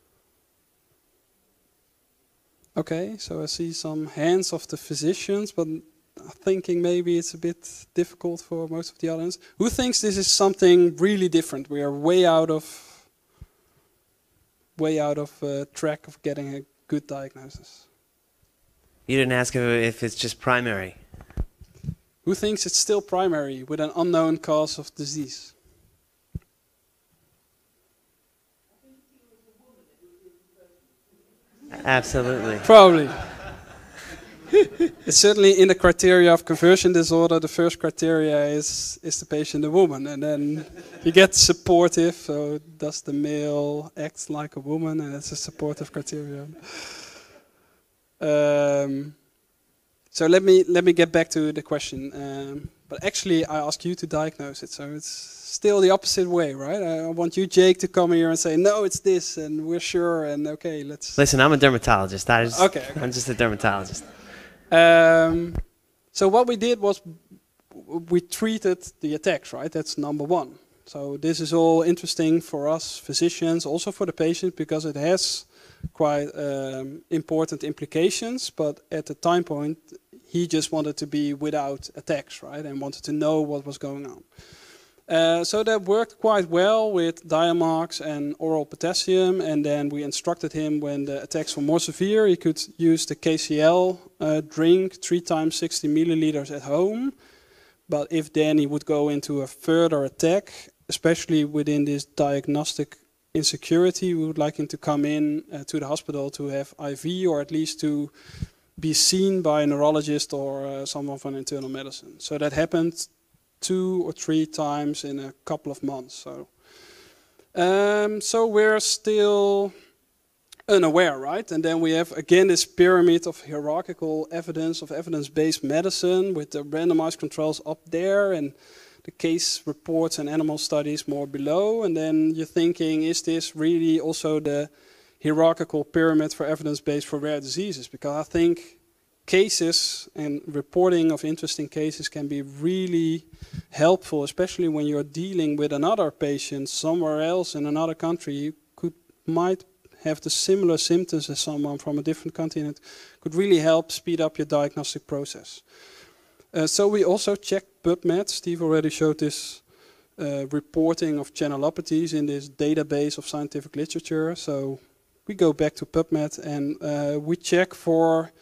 Okay, so I see some hands of the physicians, but I'm thinking maybe it's a bit difficult for most of the audience. Who thinks this is something really different? We are way out of track of getting a good diagnosis. You didn't ask if it's just primary. Who thinks it's still primary with an unknown cause of disease? Absolutely. Probably. It's certainly in the criteria of conversion disorder. The first criteria is the patient a woman, and then you get supportive. So does the male act like a woman, and it's a supportive criterion. So let me get back to the question. But actually, I ask you to diagnose it. So it's still the opposite way, right? I want you, Jake, to come here and say, no, it's this, and we're sure, and okay, let's... Listen, I'm a dermatologist. Okay. I'm just a dermatologist. So what we did was we treated the attacks, right? That's number one. So this is all interesting for us physicians, also for the patient, because it has quite important implications. But at the time point, he just wanted to be without attacks, right? And wanted to know what was going on. So that worked quite well with Diamox and oral potassium, and then we instructed him when the attacks were more severe, he could use the KCL drink 3 times 60 milliliters at home. But if then he would go into a further attack, especially within this diagnostic insecurity, we would like him to come in to the hospital to have IV, or at least to be seen by a neurologist or someone from internal medicine. So that happened 2 or 3 times in a couple of months. So we're still unaware, right? And then we have again this pyramid of hierarchical evidence, of evidence-based medicine, with the randomized controls up there and the case reports and animal studies more below. And then you're thinking, is this really also the hierarchical pyramid for evidence-based for rare diseases? Because I think cases and reporting of interesting cases can be really helpful, especially when you're dealing with another patient somewhere else in another country who might have the similar symptoms as someone from a different continent, could really help speed up your diagnostic process. So we also checked PubMed. Steve already showed this reporting of channelopathies in this database of scientific literature. So we go back to PubMed and we check for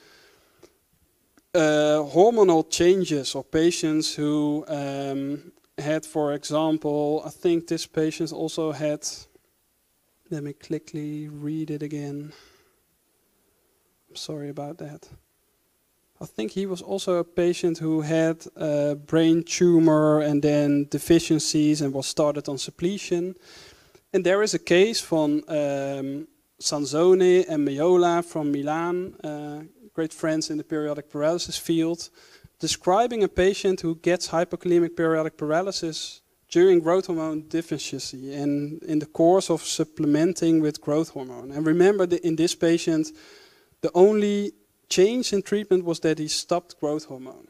hormonal changes of patients who had, for example, I think this patient also had, let me quickly read it again. I'm sorry about that. I think he was also a patient who had a brain tumor and then deficiencies and was started on suppletion. And there is a case from Sansone and Meola from Milan, great friends in the periodic paralysis field, describing a patient who gets hypokalemic periodic paralysis during growth hormone deficiency and in the course of supplementing with growth hormone. And remember that in this patient, the only change in treatment was that he stopped growth hormone.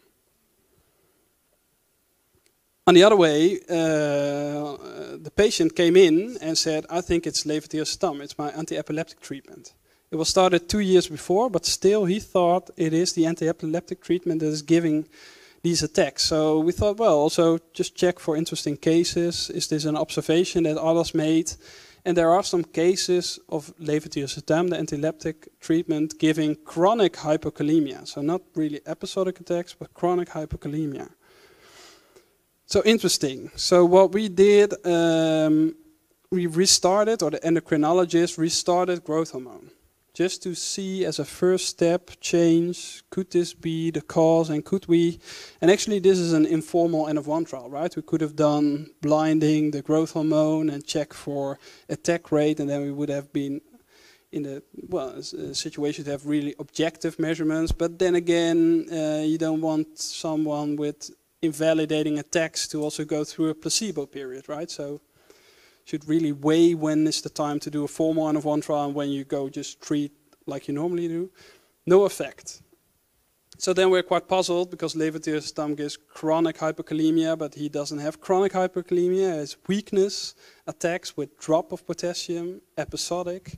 On the other way, the patient came in and said, I think it's levetiracetam, it's my anti-epileptic treatment. It was started 2 years before, but still he thought it is the anti-epileptic treatment that is giving these attacks. So we thought, well, also just check for interesting cases. Is this an observation that others made? And there are some cases of levetiracetam, the anti-epileptic treatment, giving chronic hypokalemia. So not really episodic attacks, but chronic hypokalemia. So interesting. So what we did, we restarted, or the endocrinologist restarted growth hormone, just to see as a first step change, could this be the cause, and could we, and actually this is an informal N-of-1 trial, right? We could have done blinding the growth hormone and check for attack rate, and then we would have been in a situation to have really objective measurements. But then again, you don't want someone with invalidating attacks to also go through a placebo period, right? So should really weigh when is the time to do a formal N-of-1 trial and when you go just treat like you normally do. No effect. So then we're quite puzzled because levetiracetam gives chronic hypokalemia, but he doesn't have chronic hypokalemia. It's weakness, attacks with drop of potassium, episodic.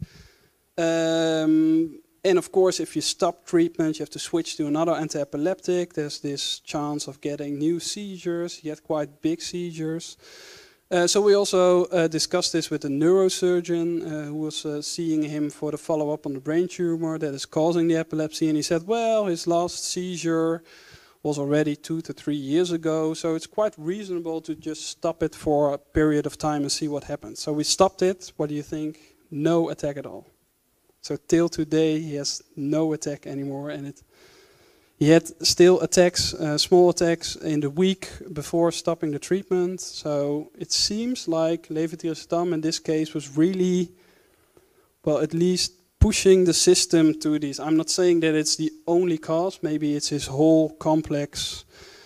And of course, if you stop treatment, you have to switch to another anti-epileptic. There's this chance of getting new seizures. He had quite big seizures. So we also discussed this with a neurosurgeon who was seeing him for the follow-up on the brain tumor that is causing the epilepsy. And he said, well, his last seizure was already 2 to 3 years ago. So it's quite reasonable to just stop it for a period of time and see what happens. So we stopped it. What do you think? No attack at all. So till today, he has no attack anymore. And he had still attacks, small attacks in the week before stopping the treatment. So it seems like levetiracetam in this case was really, well, at least pushing the system to these. I'm not saying that it's the only cause. Maybe it's his whole complex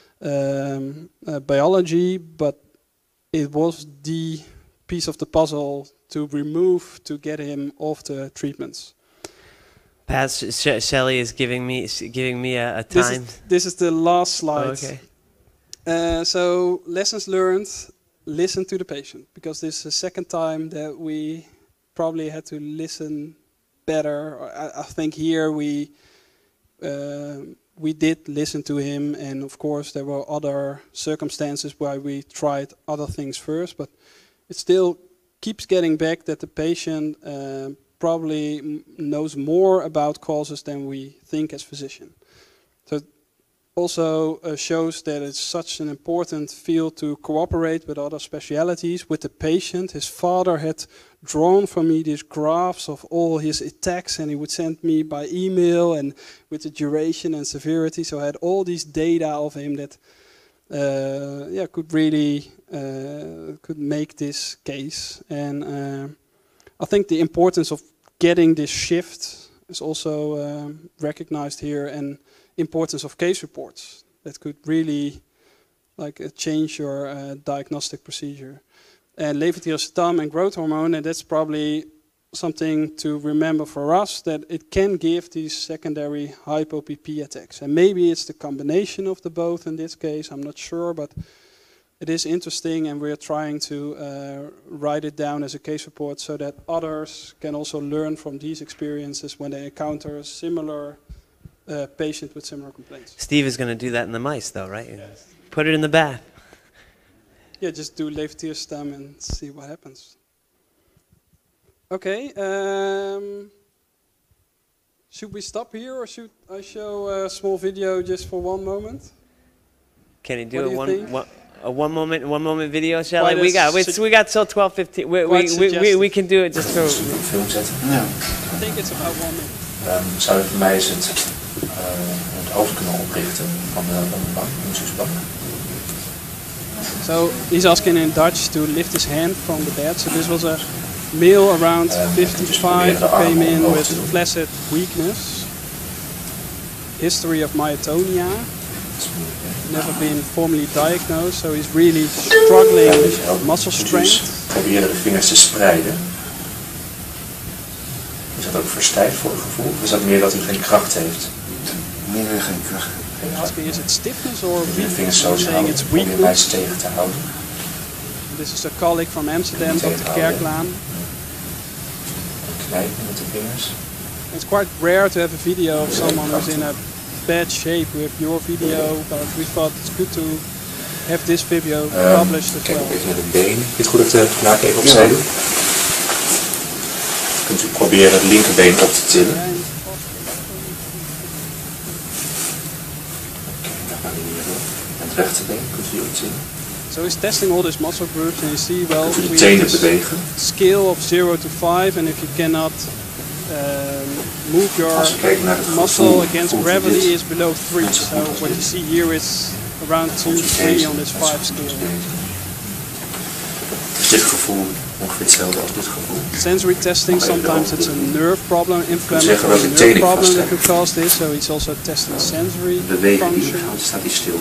biology, but it was the piece of the puzzle to remove to get him off the treatments. Paz, Shelley is giving me a time. This is the last slide. Oh, okay. So lessons learned, listen to the patient, because this is the second time that we probably had to listen better. I think here we did listen to him, and of course there were other circumstances why we tried other things first, but it still keeps getting back that the patient probably knows more about causes than we think as physicians. So also shows that it's such an important field to cooperate with other specialities. With the patient, his father had drawn for me these graphs of all his attacks, and he would send me by email and with the duration and severity. So I had all these data of him that could really could make this case. And I think the importance of getting this shift is also recognized here, and importance of case reports that could really change your diagnostic procedure. And levetiracetam and growth hormone, and that's probably something to remember for us, that it can give these secondary hypo-PP attacks. And maybe it's the combination of the both in this case, I'm not sure, but it is interesting, and we're trying to write it down as a case report so that others can also learn from these experiences when they encounter a similar patient with similar complaints. Steve is going to do that in the mice, though, right? Yes. Put it in the bath. Yeah, just do levetiracetam and see what happens. Okay. Should we stop here, or should I show a small video just for 1 moment? Can he do a one moment video, shall I? We Quite got till 12:15. We can do it just for. Film zetten. Ja. I think it's about 1 minute. Zou je voor mij eens het hoofd kunnen oprichten van de bank, onderzoeksbank? So he's asking in Dutch to lift his hand from the bed. So this was a male around 55 who came in with flaccid weakness, history of myotonia, never been formally diagnosed, so he's really struggling with muscle strength. Proberen de vingers te spreiden. Is dat ook verstijfd voor het gevoel? Of is dat meer dat hij geen kracht heeft? Meer geen kracht. Asking, is it stiffness or weakness? Saying it's weakness. Tegen te houden. This is a colleague from Amsterdam, Dr. Kerklaan. Knijpen met de vingers. It's quite rare to have a video of someone who's in a bad shape. We have your video, but we thought it's good to have this video published as kijk well. Kijk even naar de benen. Is het goed dat ik de knaak even opzij doe? Kunt u proberen het linkerbeen op te tillen. Het rechterbeen kunt u optillen. So he's testing all these muscle groups, and you see, well, we have tenen this bewegen. scale of 0 to 5, and if you cannot move your muscle against gravity, is below 3. So what you see here is around 2, 3 on this 5 scale. Is dit gevoel ongeveer hetzelfde als dit gevoel? Sensory testing, sometimes it's a nerve problem, inflammatory nerve problem that could cause this, so it's also testing sensory function. Staat hij stil?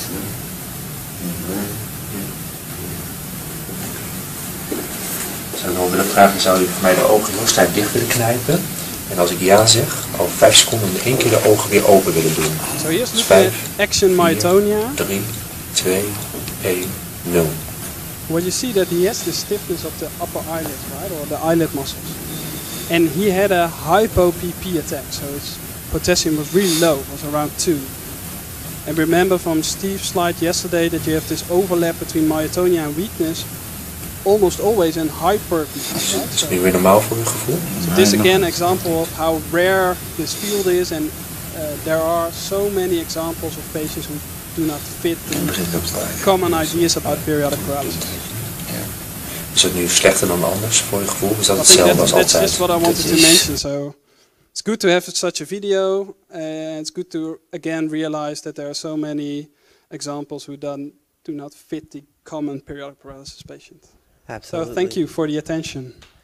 Zou ik nog willen vragen, zou u voor mij de ogen heel stijf dicht willen knijpen? En als ik ja zeg, al 5 seconden in 1 keer de ogen weer open willen doen. So here's looking at action myotonia. 3, 2, 1, 0. Well, you see that he has the stiffness of the upper eyelid, right, or the eyelid muscles. And he had a hypo-PP attack, so his potassium was really low, it was around 2. And remember from Steve's slide yesterday that you have this overlap between myotonia and weakness, almost always in hyper-PP. Right? Is het nu weer normaal voor uw gevoel? So this again example of how rare this field is, and there are so many examples of patients who do not fit the common ideas about periodic paralysis. Is het nu slechter dan anders voor je gevoel? Is dat hetzelfde als altijd? That's just what I wanted to mention. So it's good to have such a video, and it's good to again realize that there are so many examples who do not fit the common periodic paralysis patient. Absolutely. So thank you for the attention.